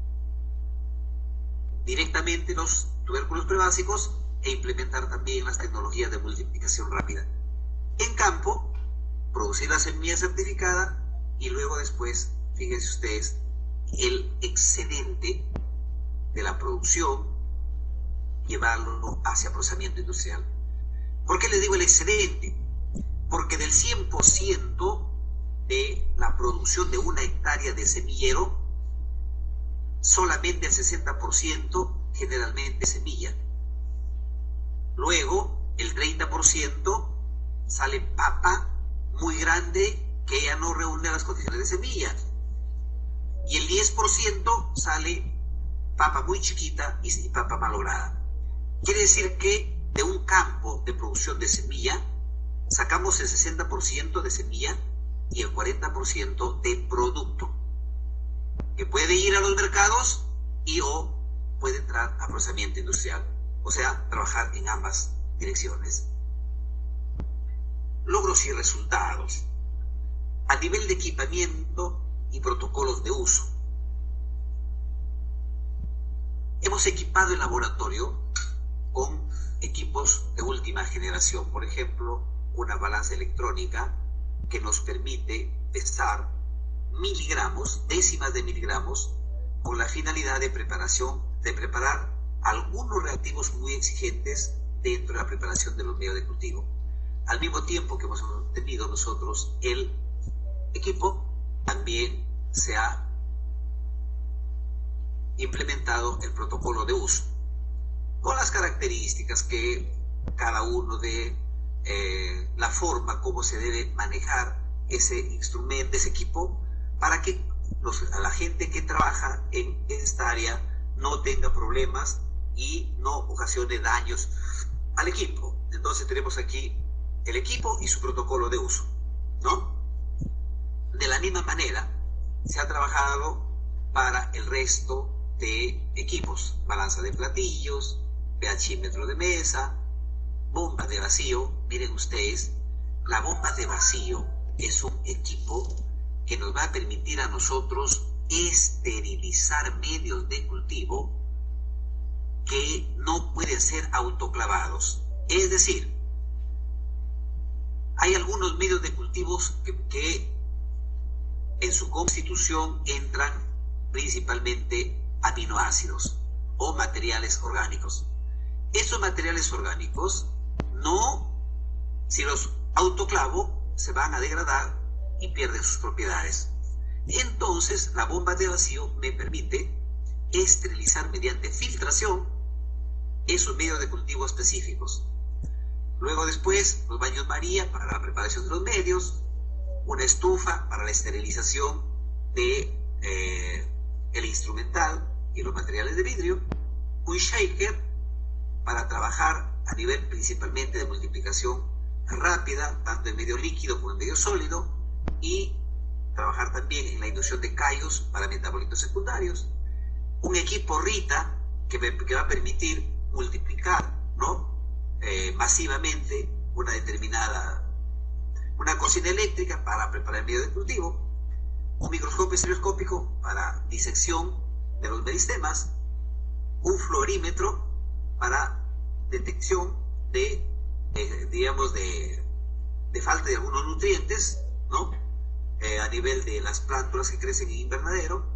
directamente los tubérculos prebásicos e implementar también las tecnologías de multiplicación rápida. En campo, producir la semilla certificada y luego después, fíjense ustedes, el excedente de la producción, llevarlo hacia procesamiento industrial. ¿Por qué les digo el excedente? Porque del 100% de la producción de una hectárea de semillero, solamente el 60% generalmente semilla. Luego, el 30% sale papa muy grande que ya no reúne las condiciones de semilla. Y el 10% sale papa muy chiquita y papa malograda. Quiere decir que de un campo de producción de semilla, sacamos el 60% de semilla y el 40% de producto, que puede ir a los mercados y o puede entrar a procesamiento industrial, o sea, trabajar en ambas direcciones. Logros y resultados. A nivel de equipamiento y protocolos de uso. Hemos equipado el laboratorio con equipos de última generación, por ejemplo, una balanza electrónica que nos permite pesar miligramos, décimas de miligramos, con la finalidad de preparar algunos reactivos muy exigentes dentro de la preparación de los medios de cultivo. Al mismo tiempo que hemos obtenido nosotros el equipo, también se ha implementado el protocolo de uso, con las características que cada uno de la forma como se debe manejar ese instrumento, ese equipo, para que la gente que trabaja en esta área no tenga problemas y no ocasione daños al equipo. Entonces tenemos aquí el equipo y su protocolo de uso, ¿no? De la misma manera se ha trabajado para el resto de equipos, balanza de platillos, pHímetro de mesa, bomba de vacío. Miren ustedes, la bomba de vacío es un equipo que nos va a permitir a nosotros esterilizar medios de cultivo que no pueden ser autoclavados. Es decir, hay algunos medios de cultivos que en su constitución entran principalmente aminoácidos o materiales orgánicos. Esos materiales orgánicos, si los autoclavo, se van a degradar y pierden sus propiedades. Entonces, la bomba de vacío me permite esterilizar mediante filtración esos medios de cultivo específicos. Luego después, los baños María para la preparación de los medios, una estufa para la esterilización de el instrumental y los materiales de vidrio, un shaker para trabajar a nivel principalmente de multiplicación rápida, tanto en medio líquido como en medio sólido, y trabajar también en la inducción de callos para metabolitos secundarios, un equipo RITA que va a permitir multiplicar, ¿no? Masivamente una cocina eléctrica para preparar el medio de cultivo, un microscopio estereoscópico para disección de los meristemas, un fluorímetro para detección de falta de algunos nutrientes, ¿no? A nivel de las plántulas que crecen en invernadero.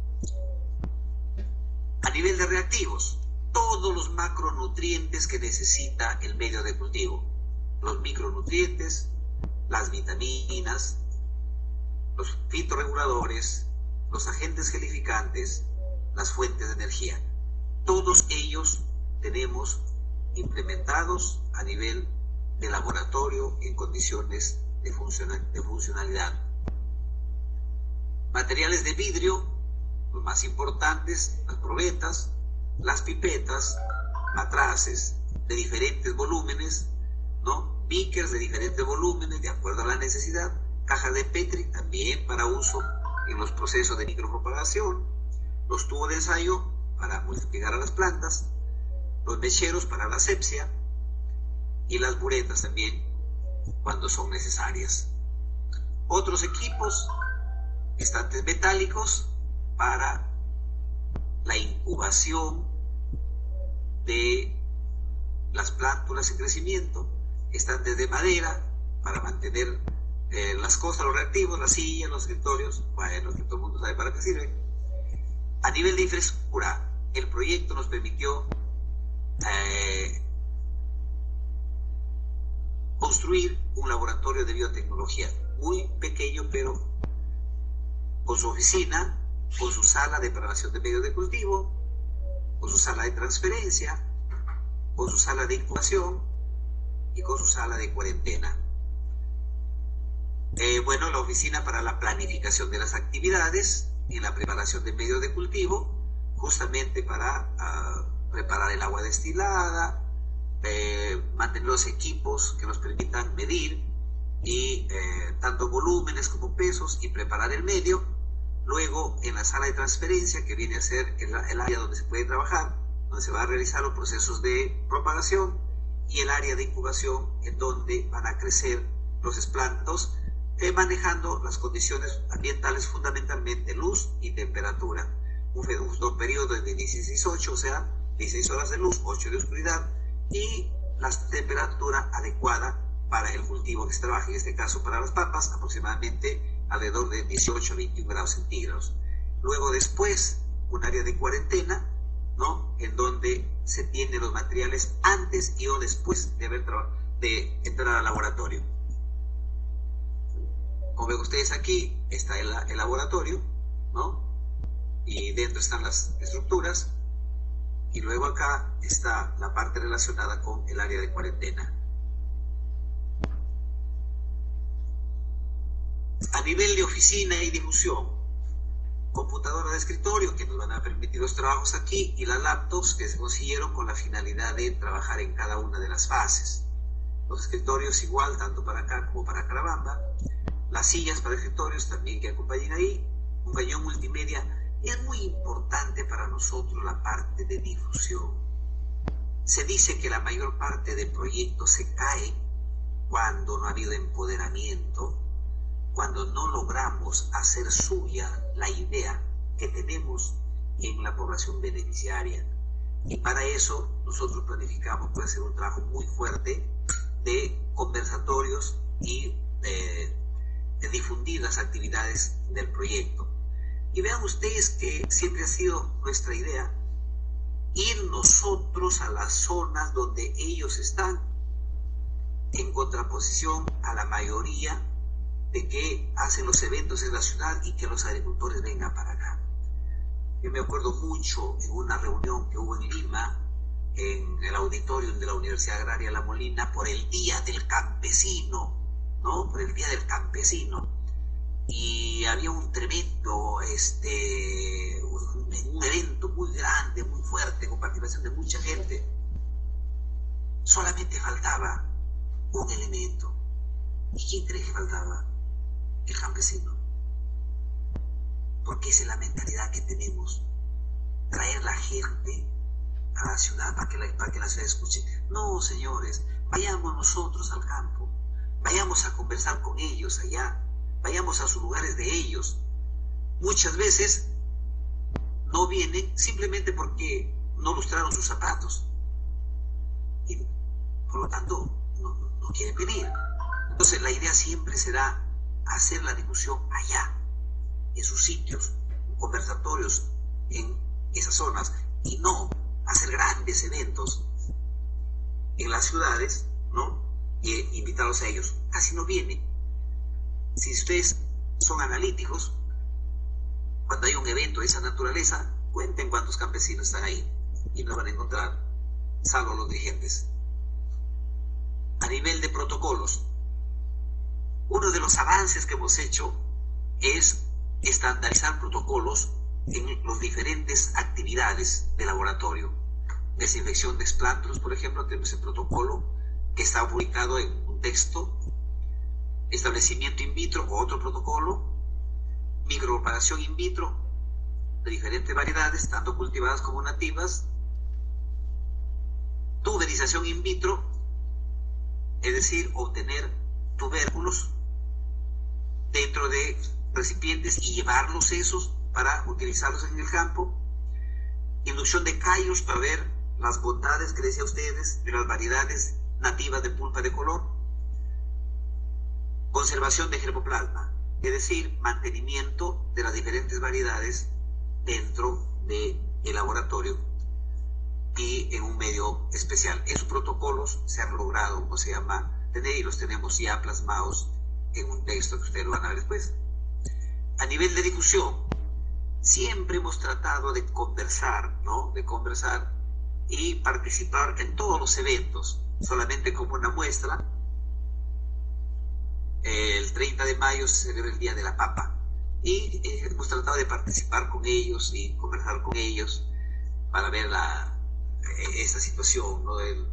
A nivel de reactivos, todos los macronutrientes que necesita el medio de cultivo, los micronutrientes, las vitaminas, los fitorreguladores, los agentes gelificantes, las fuentes de energía. Todos ellos tenemos implementados a nivel de laboratorio en condiciones de funcionalidad. Materiales de vidrio, los más importantes, las probetas, las pipetas, matraces de diferentes volúmenes, ¿no? Beakers de diferentes volúmenes de acuerdo a la necesidad, cajas de Petri también para uso en los procesos de micropropagación, los tubos de ensayo para multiplicar a las plantas, los mecheros para la asepsia y las buretas también cuando son necesarias. Otros equipos, estantes metálicos para la incubación de las plántulas en crecimiento, estantes de madera para mantener las cosas, los reactivos, las sillas, los escritorios, bueno, que todo el mundo sabe para qué sirven. A nivel de infraestructura, el proyecto nos permitió construir un laboratorio de biotecnología muy pequeño, pero con su oficina, con su sala de preparación de medios de cultivo, con su sala de transferencia, con su sala de incubación y con su sala de cuarentena. Bueno, la oficina para la planificación de las actividades y la preparación de medios de cultivo, justamente para preparar el agua destilada, mantener los equipos que nos permitan medir y tanto volúmenes como pesos y preparar el medio. Luego en la sala de transferencia, que viene a ser el área donde se puede trabajar, donde se van a realizar los procesos de propagación, y el área de incubación, en donde van a crecer los esplantos, manejando las condiciones ambientales, fundamentalmente luz y temperatura. Un periodo de 16-8, o sea, 16 horas de luz, 8 de oscuridad, y la temperatura adecuada para el cultivo que se trabaja, en este caso para las papas, aproximadamente alrededor de 18 a 21 grados centígrados. Luego después, un área de cuarentena, ¿no?, en donde se tienen los materiales antes y o después de entrar al laboratorio. Como ven ustedes aquí, está el laboratorio, ¿no?, y dentro están las estructuras, y luego acá está la parte relacionada con el área de cuarentena. A nivel de oficina y difusión, computadora de escritorio que nos van a permitir los trabajos aquí, y las laptops que se consiguieron con la finalidad de trabajar en cada una de las fases. Los escritorios igual, tanto para acá como para Carabamba. Las sillas para escritorios también que acompañan ahí. Un cañón multimedia. Es muy importante para nosotros la parte de difusión. Se dice que la mayor parte de proyectos se cae cuando no ha habido empoderamiento, cuando no logramos hacer suya la idea que tenemos en la población beneficiaria. Y para eso nosotros planificamos hacer un trabajo muy fuerte de conversatorios y de difundir las actividades del proyecto. Y vean ustedes que siempre ha sido nuestra idea ir nosotros a las zonas donde ellos están, en contraposición a la mayoría de que hacen los eventos en la ciudad y que los agricultores vengan para acá. Yo me acuerdo mucho en una reunión que hubo en Lima, en el auditorio de la Universidad Agraria La Molina, por el Día del Campesino, ¿no? Por el Día del Campesino. Y había un tremendo, un evento muy grande, muy fuerte, con participación de mucha gente. Solamente faltaba un elemento. ¿Y quién cree que faltaba? El campesino. Porque esa es la mentalidad que tenemos. Traer la gente a la ciudad para que la ciudad escuche. No, señores, vayamos nosotros al campo. Vayamos a conversar con ellos allá. Vayamos a sus lugares de ellos. Muchas veces no vienen simplemente porque no lustraron sus zapatos. Y por lo tanto, no quieren venir. Entonces la idea siempre será hacer la difusión allá, en sus sitios, conversatorios en esas zonas, y no hacer grandes eventos en las ciudades, ¿no? Y invitarlos a ellos. Casi no vienen. Si ustedes son analíticos, cuando hay un evento de esa naturaleza, cuenten cuántos campesinos están ahí y no van a encontrar, salvo los dirigentes. A nivel de protocolos, uno de los avances que hemos hecho es estandarizar protocolos en las diferentes actividades de laboratorio. Desinfección de esplantos, por ejemplo, tenemos el protocolo que está publicado en un texto. Establecimiento in vitro, otro protocolo. Micropropagación in vitro de diferentes variedades, tanto cultivadas como nativas. Tuberización in vitro, es decir, obtener tubérculos dentro de recipientes y llevarlos esos para utilizarlos en el campo. Inducción de callos para ver las bondades que decía ustedes de las variedades nativas de pulpa de color. Conservación de germoplasma, es decir, mantenimiento de las diferentes variedades dentro de el laboratorio y en un medio especial. Esos protocolos se han logrado, como se llama, tener, y los tenemos ya plasmados en un texto que ustedes lo van a ver después. A nivel de difusión, siempre hemos tratado de conversar, ¿no? De conversar y participar en todos los eventos. Solamente como una muestra, el 30 de mayo se celebra el Día de la Papa y hemos tratado de participar con ellos y conversar con ellos para ver esta situación, ¿no? El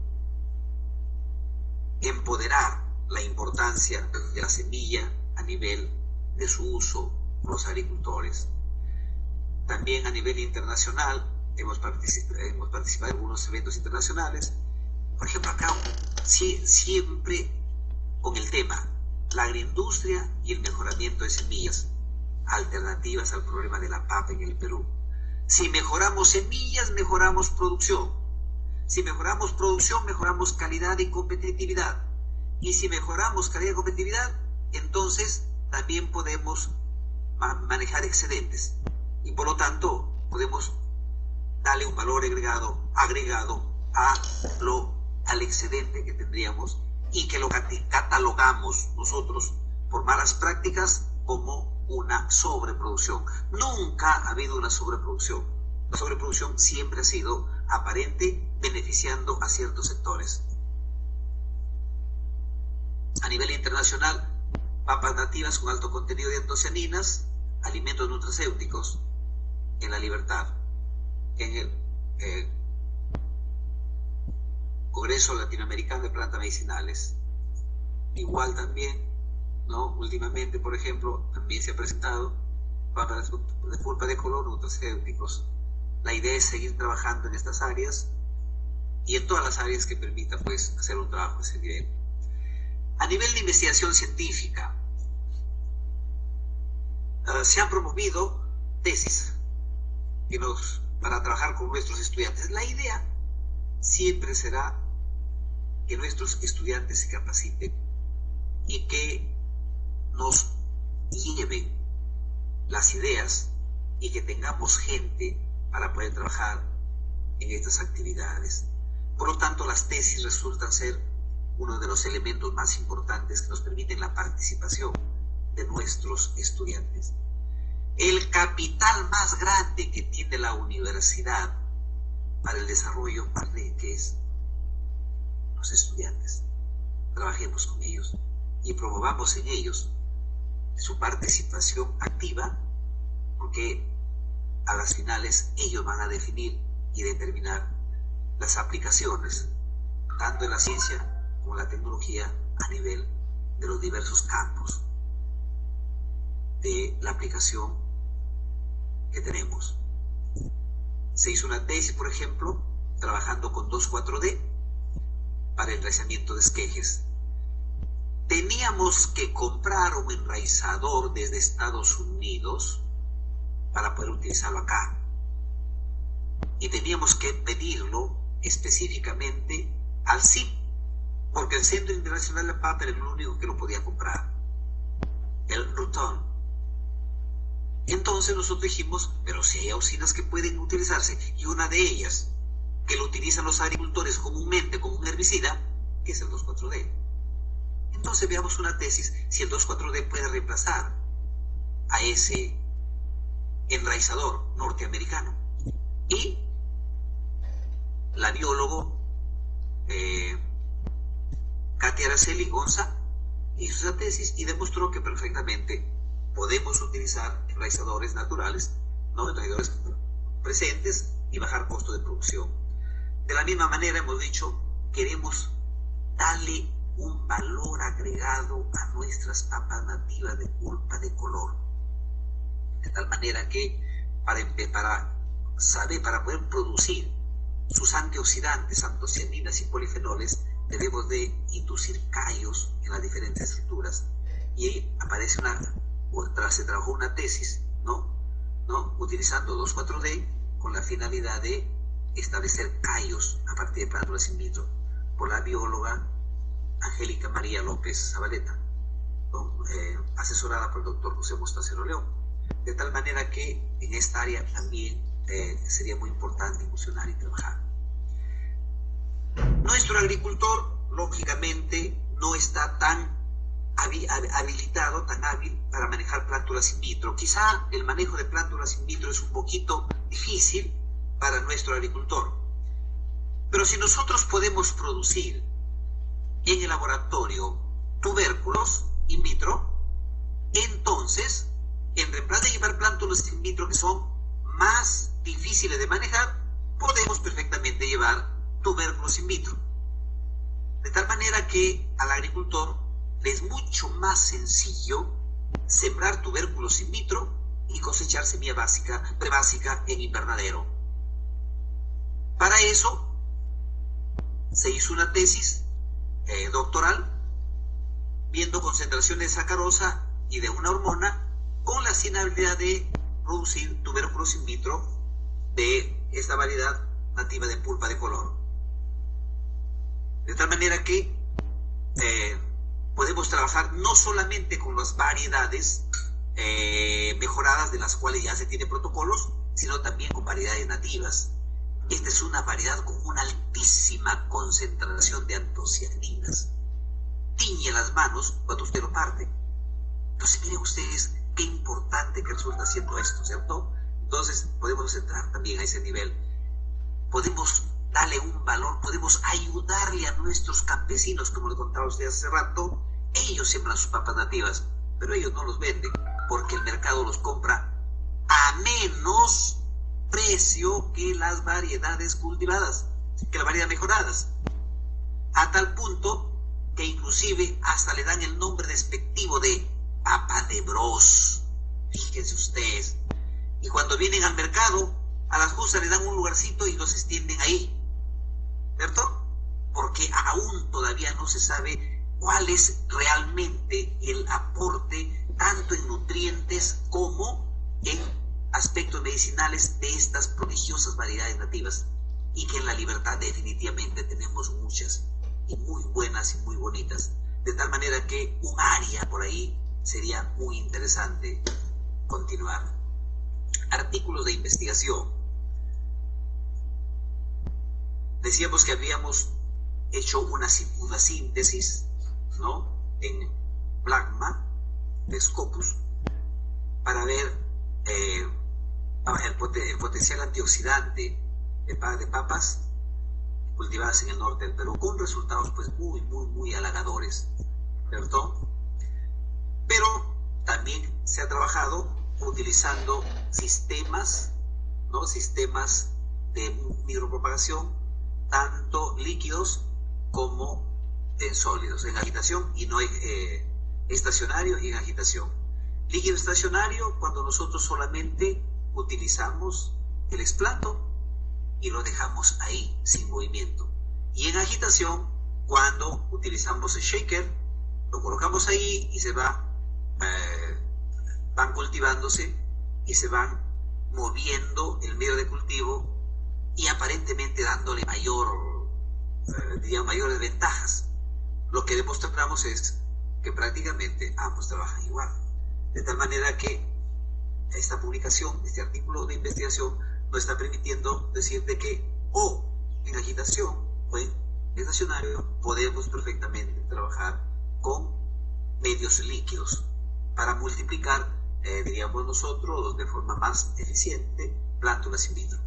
empoderar la importancia de la semilla a nivel de su uso por los agricultores. También a nivel internacional hemos participado en algunos eventos internacionales. Por ejemplo, acá siempre con el tema la agroindustria y el mejoramiento de semillas alternativas al problema de la papa en el Perú. Si mejoramos semillas, mejoramos producción. Si mejoramos producción, mejoramos calidad y competitividad. Y si mejoramos calidad y competitividad, entonces también podemos manejar excedentes. Y por lo tanto, podemos darle un valor agregado al excedente que tendríamos y que lo catalogamos nosotros por malas prácticas como una sobreproducción. Nunca ha habido una sobreproducción. La sobreproducción siempre ha sido aparente, beneficiando a ciertos sectores. A nivel internacional, papas nativas con alto contenido de antocianinas, alimentos nutracéuticos en la libertad. En el Congreso Latinoamericano de Plantas Medicinales. Igual también, ¿no? Últimamente, por ejemplo, también se ha presentado papas de pulpa de color nutracéuticos. La idea es seguir trabajando en estas áreas y en todas las áreas que permitan, pues, hacer un trabajo a ese nivel. A nivel de investigación científica, se han promovido tesis para trabajar con nuestros estudiantes. La idea siempre será que nuestros estudiantes se capaciten y que nos lleven las ideas y que tengamos gente para poder trabajar en estas actividades. Por lo tanto, las tesis resultan ser uno de los elementos más importantes que nos permiten la participación de nuestros estudiantes. El capital más grande que tiene la universidad para el desarrollo, que es los estudiantes. Trabajemos con ellos y promovamos en ellos su participación activa, porque a las finales ellos van a definir y determinar las aplicaciones, tanto en la ciencia como en la tecnología, a nivel de los diversos campos de la aplicación que tenemos. Se hizo una tesis, por ejemplo, trabajando con 2,4-D para el enraizamiento de esquejes. Teníamos que comprar un enraizador desde Estados Unidos para poder utilizarlo acá. Y teníamos que pedirlo específicamente al CIP, porque el Centro Internacional de la Papa era el único que lo podía comprar, el Ruton. Entonces nosotros dijimos, pero si hay auxinas que pueden utilizarse, y una de ellas, que lo utilizan los agricultores comúnmente como un herbicida, que es el 2,4-D. Entonces veamos una tesis, si el 2,4-D puede reemplazar a ese enraizador norteamericano. Y la biólogo Katia Araceli Gonza hizo esa tesis y demostró que perfectamente podemos utilizar enraizadores naturales, ¿no? Enraizadores presentes y bajar costo de producción. De la misma manera hemos dicho, queremos darle un valor agregado a nuestras papas nativas de pulpa de color, de tal manera que para poder producir sus antioxidantes, antocianinas y polifenoles, debemos de inducir callos en las diferentes estructuras. Y ahí aparece se trabajó una tesis, ¿no? Utilizando 2,4-D con la finalidad de establecer callos a partir de plántulas in vitro, por la bióloga Angélica María López Zabaleta, ¿no? Asesorada por el doctor José Mostacero León. De tal manera que en esta área también sería muy importante incursionar y trabajar. Nuestro agricultor, lógicamente, no está tan habilitado, tan hábil para manejar plántulas in vitro. Quizá el manejo de plántulas in vitro es un poquito difícil para nuestro agricultor. Pero si nosotros podemos producir en el laboratorio tubérculos in vitro, entonces, en reemplazo de llevar plántulas in vitro que son más difíciles de manejar, podemos perfectamente llevar tubérculos in vitro. De tal manera que al agricultor le es mucho más sencillo sembrar tubérculos in vitro y cosechar semilla prebásica en invernadero. Para eso se hizo una tesis doctoral viendo concentraciones de sacarosa y de una hormona con la finalidad de producir tubérculos in vitro de esta variedad nativa de pulpa de color. De tal manera que podemos trabajar no solamente con las variedades mejoradas de las cuales ya se tienen protocolos, sino también con variedades nativas. Esta es una variedad con una altísima concentración de antocianinas. Tiñe las manos cuando usted lo parte. Entonces miren ustedes qué importante que resulta siendo esto, ¿cierto? Entonces podemos entrar también a ese nivel. Podemos darle un valor, podemos ayudarle a nuestros campesinos, como le contaba a usted hace rato. Ellos siembran sus papas nativas, pero ellos no los venden porque el mercado los compra a menos precio que las variedades cultivadas, que las variedades mejoradas, a tal punto que inclusive hasta le dan el nombre despectivo de papa de bros. Fíjense ustedes. Y cuando vienen al mercado, a las justas le dan un lugarcito y los extienden ahí, ¿cierto? Porque aún todavía no se sabe cuál es realmente el aporte tanto en nutrientes como en aspectos medicinales de estas prodigiosas variedades nativas, y que en La Libertad definitivamente tenemos muchas y muy buenas y muy bonitas, de tal manera que un área por ahí sería muy interesante continuar. Artículos de investigación. Decíamos que habíamos hecho una síntesis, ¿no?, en Plasma de Scopus para ver el potencial antioxidante de papas cultivadas en el norte del Perú, con resultados pues muy halagadores, ¿cierto? Pero también se ha trabajado utilizando sistemas, ¿no?, sistemas de micropropagación, tanto líquidos como sólidos, en agitación y no estacionario y en agitación. Líquido estacionario cuando nosotros solamente utilizamos el explato y lo dejamos ahí sin movimiento. Y en agitación cuando utilizamos el shaker, lo colocamos ahí y se van cultivándose y se van moviendo el medio de cultivo y aparentemente dándole mayores ventajas. Lo que demostramos es que prácticamente ambos trabajan igual. De tal manera que esta publicación, este artículo de investigación, nos está permitiendo decir de que en agitación o en estacionario podemos perfectamente trabajar con medios líquidos para multiplicar, diríamos nosotros, de forma más eficiente, plántulas in vitro.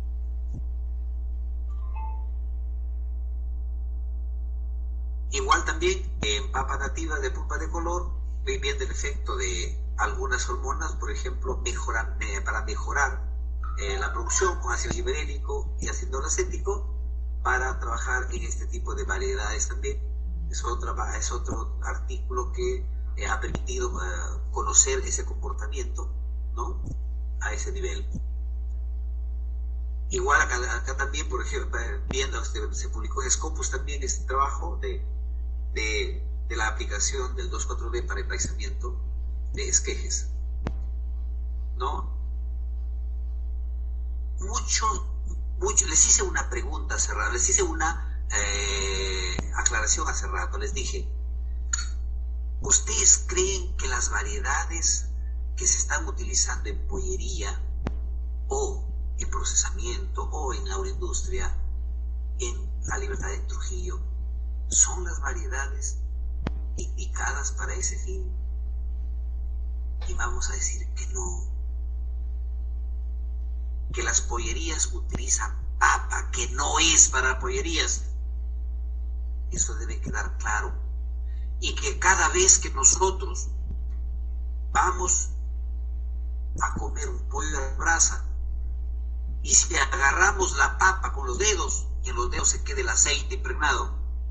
Igual también en papa nativa de pulpa de color, viendo el efecto de algunas hormonas, por ejemplo, para mejorar la producción con ácido gibberélico y ácido acético, para trabajar en este tipo de variedades también. Es otro artículo que ha permitido conocer ese comportamiento, ¿no?, a ese nivel. Igual acá también, por ejemplo, se publicó en Scopus también este trabajo de la aplicación del 2,4-B para enraizamiento de esquejes, ¿no? Les hice una pregunta hace rato, les hice una aclaración hace rato, les dije, ¿ustedes creen que las variedades que se están utilizando en pollería o en procesamiento o en agroindustria en la Libertad de Trujillo son las variedades indicadas para ese fin? Y vamos a decir que no, que las pollerías utilizan papa, que no es para pollerías. Eso debe quedar claro. Y que cada vez que nosotros vamos a comer un pollo a la brasa y si agarramos la papa con los dedos, y en los dedos se quede el aceite impregnado,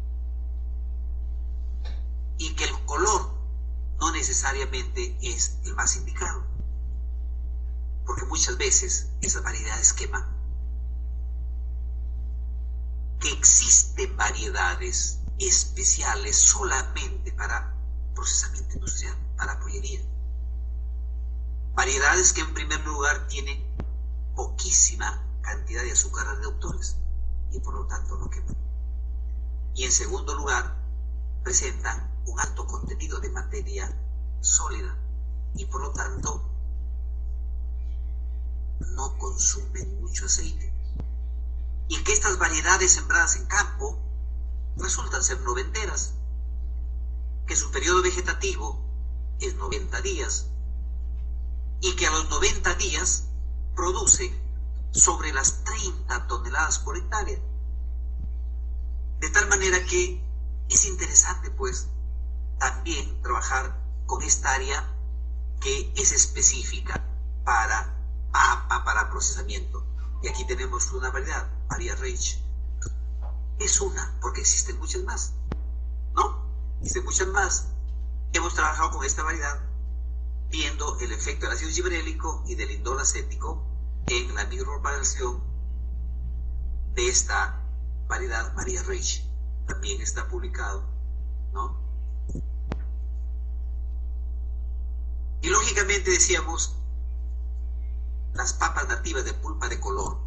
y que el color no necesariamente es el más indicado, porque muchas veces esas variedades queman. Que existen variedades especiales solamente para procesamiento industrial, para pollería. Variedades que en primer lugar tienen poquísima cantidad de azúcares reductores y por lo tanto no queman. Y en segundo lugar, presentan un alto contenido de materia sólida y por lo tanto no consumen mucho aceite. Y que estas variedades sembradas en campo resultan ser noventeras, que su periodo vegetativo es 90 días y que a los 90 días producen sobre las 30 toneladas por hectárea. De tal manera que es interesante pues también trabajar con esta área que es específica para papa, para procesamiento. Y aquí tenemos una variedad, María Reich. Es una, porque existen muchas más, ¿no? Existen muchas más. Hemos trabajado con esta variedad viendo el efecto del ácido gibberélico y del indol acético en la micropropagación de esta variedad María Reich. También está publicado, ¿no? Y lógicamente decíamos, las papas nativas de pulpa de color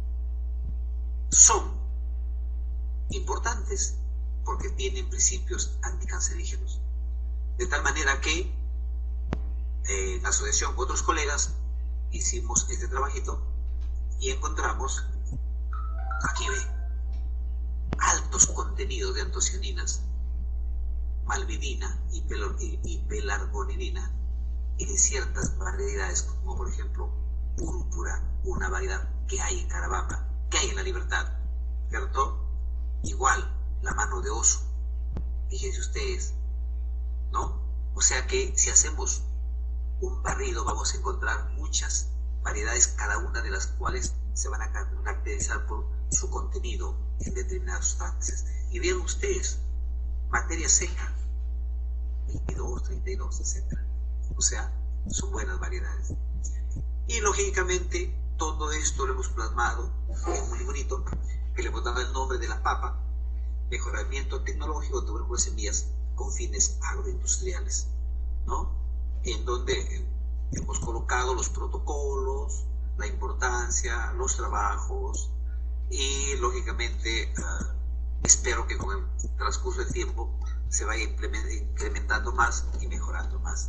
son importantes porque tienen principios anticancerígenos. De tal manera que en asociación con otros colegas hicimos este trabajito y encontramos, aquí ve, altos contenidos de antocianinas, malvidina y pelargonidina en ciertas variedades, como por ejemplo púrpura, una variedad que hay en Carabamba, que hay en La Libertad, ¿cierto? Igual la mano de oso, fíjense ustedes, ¿no? O sea que si hacemos un barrido vamos a encontrar muchas variedades, cada una de las cuales se van a caracterizar por su contenido en determinadas sustancias. Y vean ustedes, materia seca, 22, 32, etc. O sea, son buenas variedades. Y lógicamente todo esto lo hemos plasmado en un librito que le hemos dado el nombre de la papa, mejoramiento tecnológico de tubérculos semillas con fines agroindustriales, ¿no? En donde hemos colocado los protocolos, la importancia, los trabajos y lógicamente espero que con el transcurso del tiempo se vaya incrementando más y mejorando más.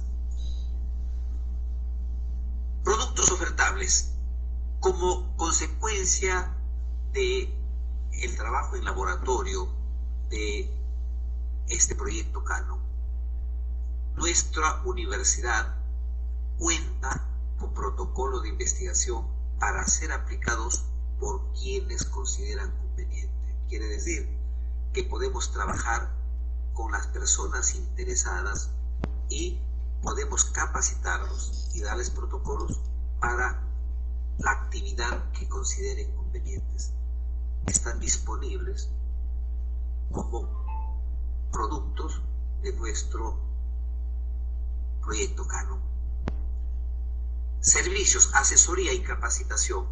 Productos ofertables. Como consecuencia de el trabajo en laboratorio de este proyecto Cano, nuestra universidad cuenta con protocolos de investigación para ser aplicados por quienes consideran conveniente. Quiere decir que podemos trabajar con las personas interesadas y podemos capacitarlos y darles protocolos para la actividad que consideren convenientes. Están disponibles como productos de nuestro proyecto Cano. Servicios, asesoría y capacitación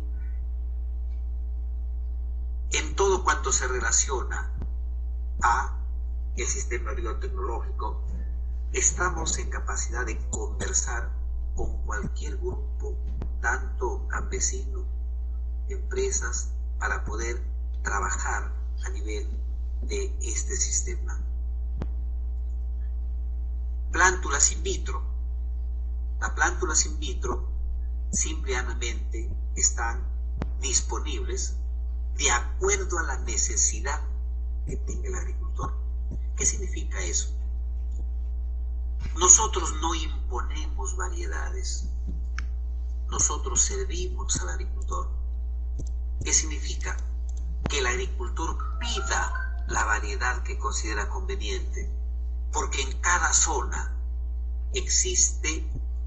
en todo cuanto se relaciona a el sistema biotecnológico. Estamos en capacidad de conversar con cualquier grupo, tanto campesino, empresas, para poder trabajar a nivel de este sistema. Plántulas in vitro. Las plántulas in vitro simplemente están disponibles de acuerdo a la necesidad que tenga el agricultor. ¿Qué significa eso? Nosotros no imponemos variedades, nosotros servimos al agricultor. ¿Qué significa? Que el agricultor pida la variedad que considera conveniente, porque en cada zona existe,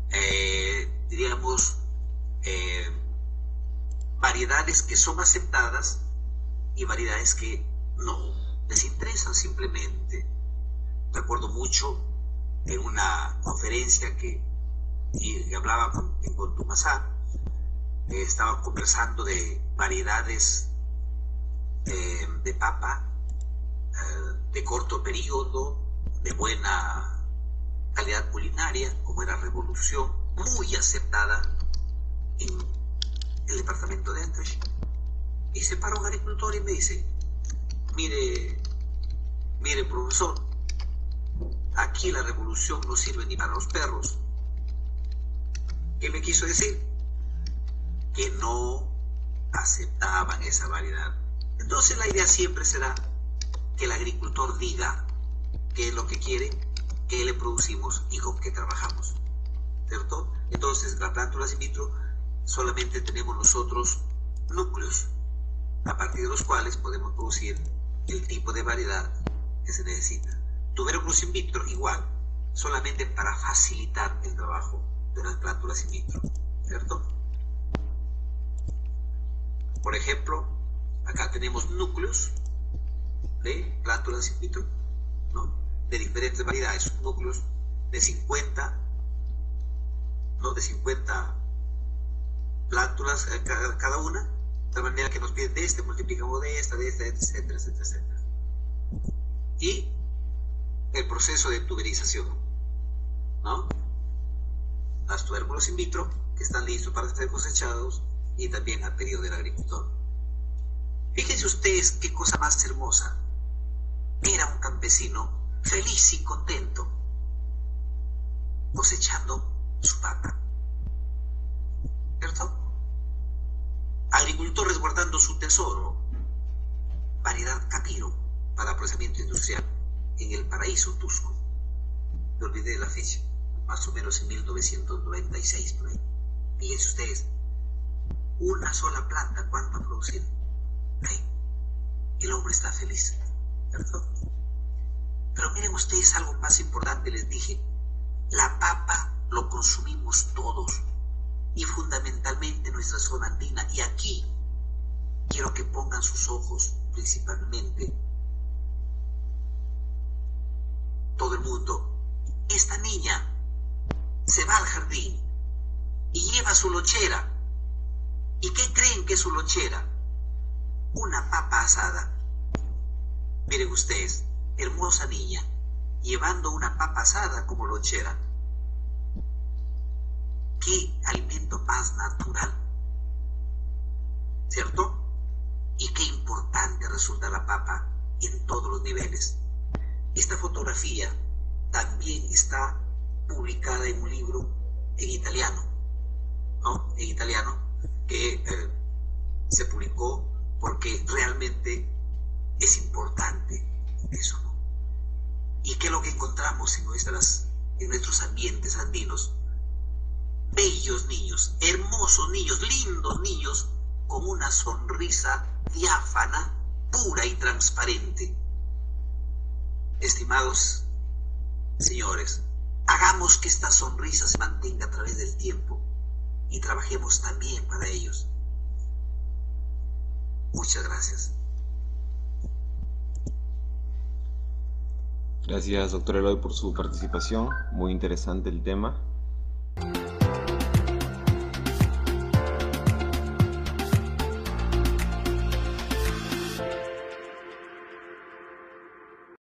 variedades que son aceptadas y variedades que no les interesan simplemente. Recuerdo mucho en una conferencia que hablaba en Contumasá, estaba conversando de variedades de papa de corto periodo, de buena calidad culinaria, como era Revolución, muy aceptada en el departamento de Ancash. Y se para un agricultor y me dice: mire profesor, aquí la Revolución no sirve ni para los perros. ¿Qué me quiso decir? Que no aceptaban esa variedad. Entonces la idea siempre será que el agricultor diga qué es lo que quiere, qué le producimos y con qué trabajamos, ¿cierto? Entonces, las plántulas in vitro solamente tenemos nosotros núcleos, a partir de los cuales podemos producir el tipo de variedad que se necesita. Tubérculos in vitro, igual, solamente para facilitar el trabajo de las plántulas in vitro, ¿cierto? Por ejemplo, acá tenemos núcleos de plántulas in vitro, ¿no? De diferentes variedades, núcleos de 50, ¿no? De 50 plántulas cada una, de manera que nos piden de este, multiplicamos de esta, etcétera, etcétera, etcétera. Y el proceso de tuberización, ¿no? Los tubérculos in vitro que están listos para ser cosechados y también al periodo del agricultor. Fíjense ustedes qué cosa más hermosa. Era un campesino feliz y contento cosechando su papa, ¿cierto? Agricultor resguardando su tesoro, variedad Capiro para procesamiento industrial en el Paraíso Tusco. Me olvidé la fecha, más o menos en 1996 por ahí. Fíjense ustedes, una sola planta, ¿cuánto ha producido? Ahí. El hombre está feliz, ¿cierto? Pero miren ustedes algo más importante, les dije, la papa lo consumimos todos y fundamentalmente nuestra zona andina. Y aquí quiero que pongan sus ojos principalmente todo el mundo. Esta niña se va al jardín y lleva su lonchera. ¿Y qué creen que es su lonchera? Una papa asada. Miren ustedes, hermosa niña, llevando una papa asada como lonchera. Qué alimento más natural, ¿cierto? Y qué importante resulta la papa en todos los niveles. Esta fotografía también está publicada en un libro en italiano, ¿no? En italiano, que se publicó porque realmente es importante eso, ¿no? ¿Y qué es lo que encontramos en nuestros ambientes andinos? Bellos niños, hermosos niños, lindos niños, con una sonrisa diáfana, pura y transparente. Estimados señores, hagamos que esta sonrisa se mantenga a través del tiempo y trabajemos también para ellos. Muchas gracias. Gracias, doctor Eloy, por su participación. Muy interesante el tema.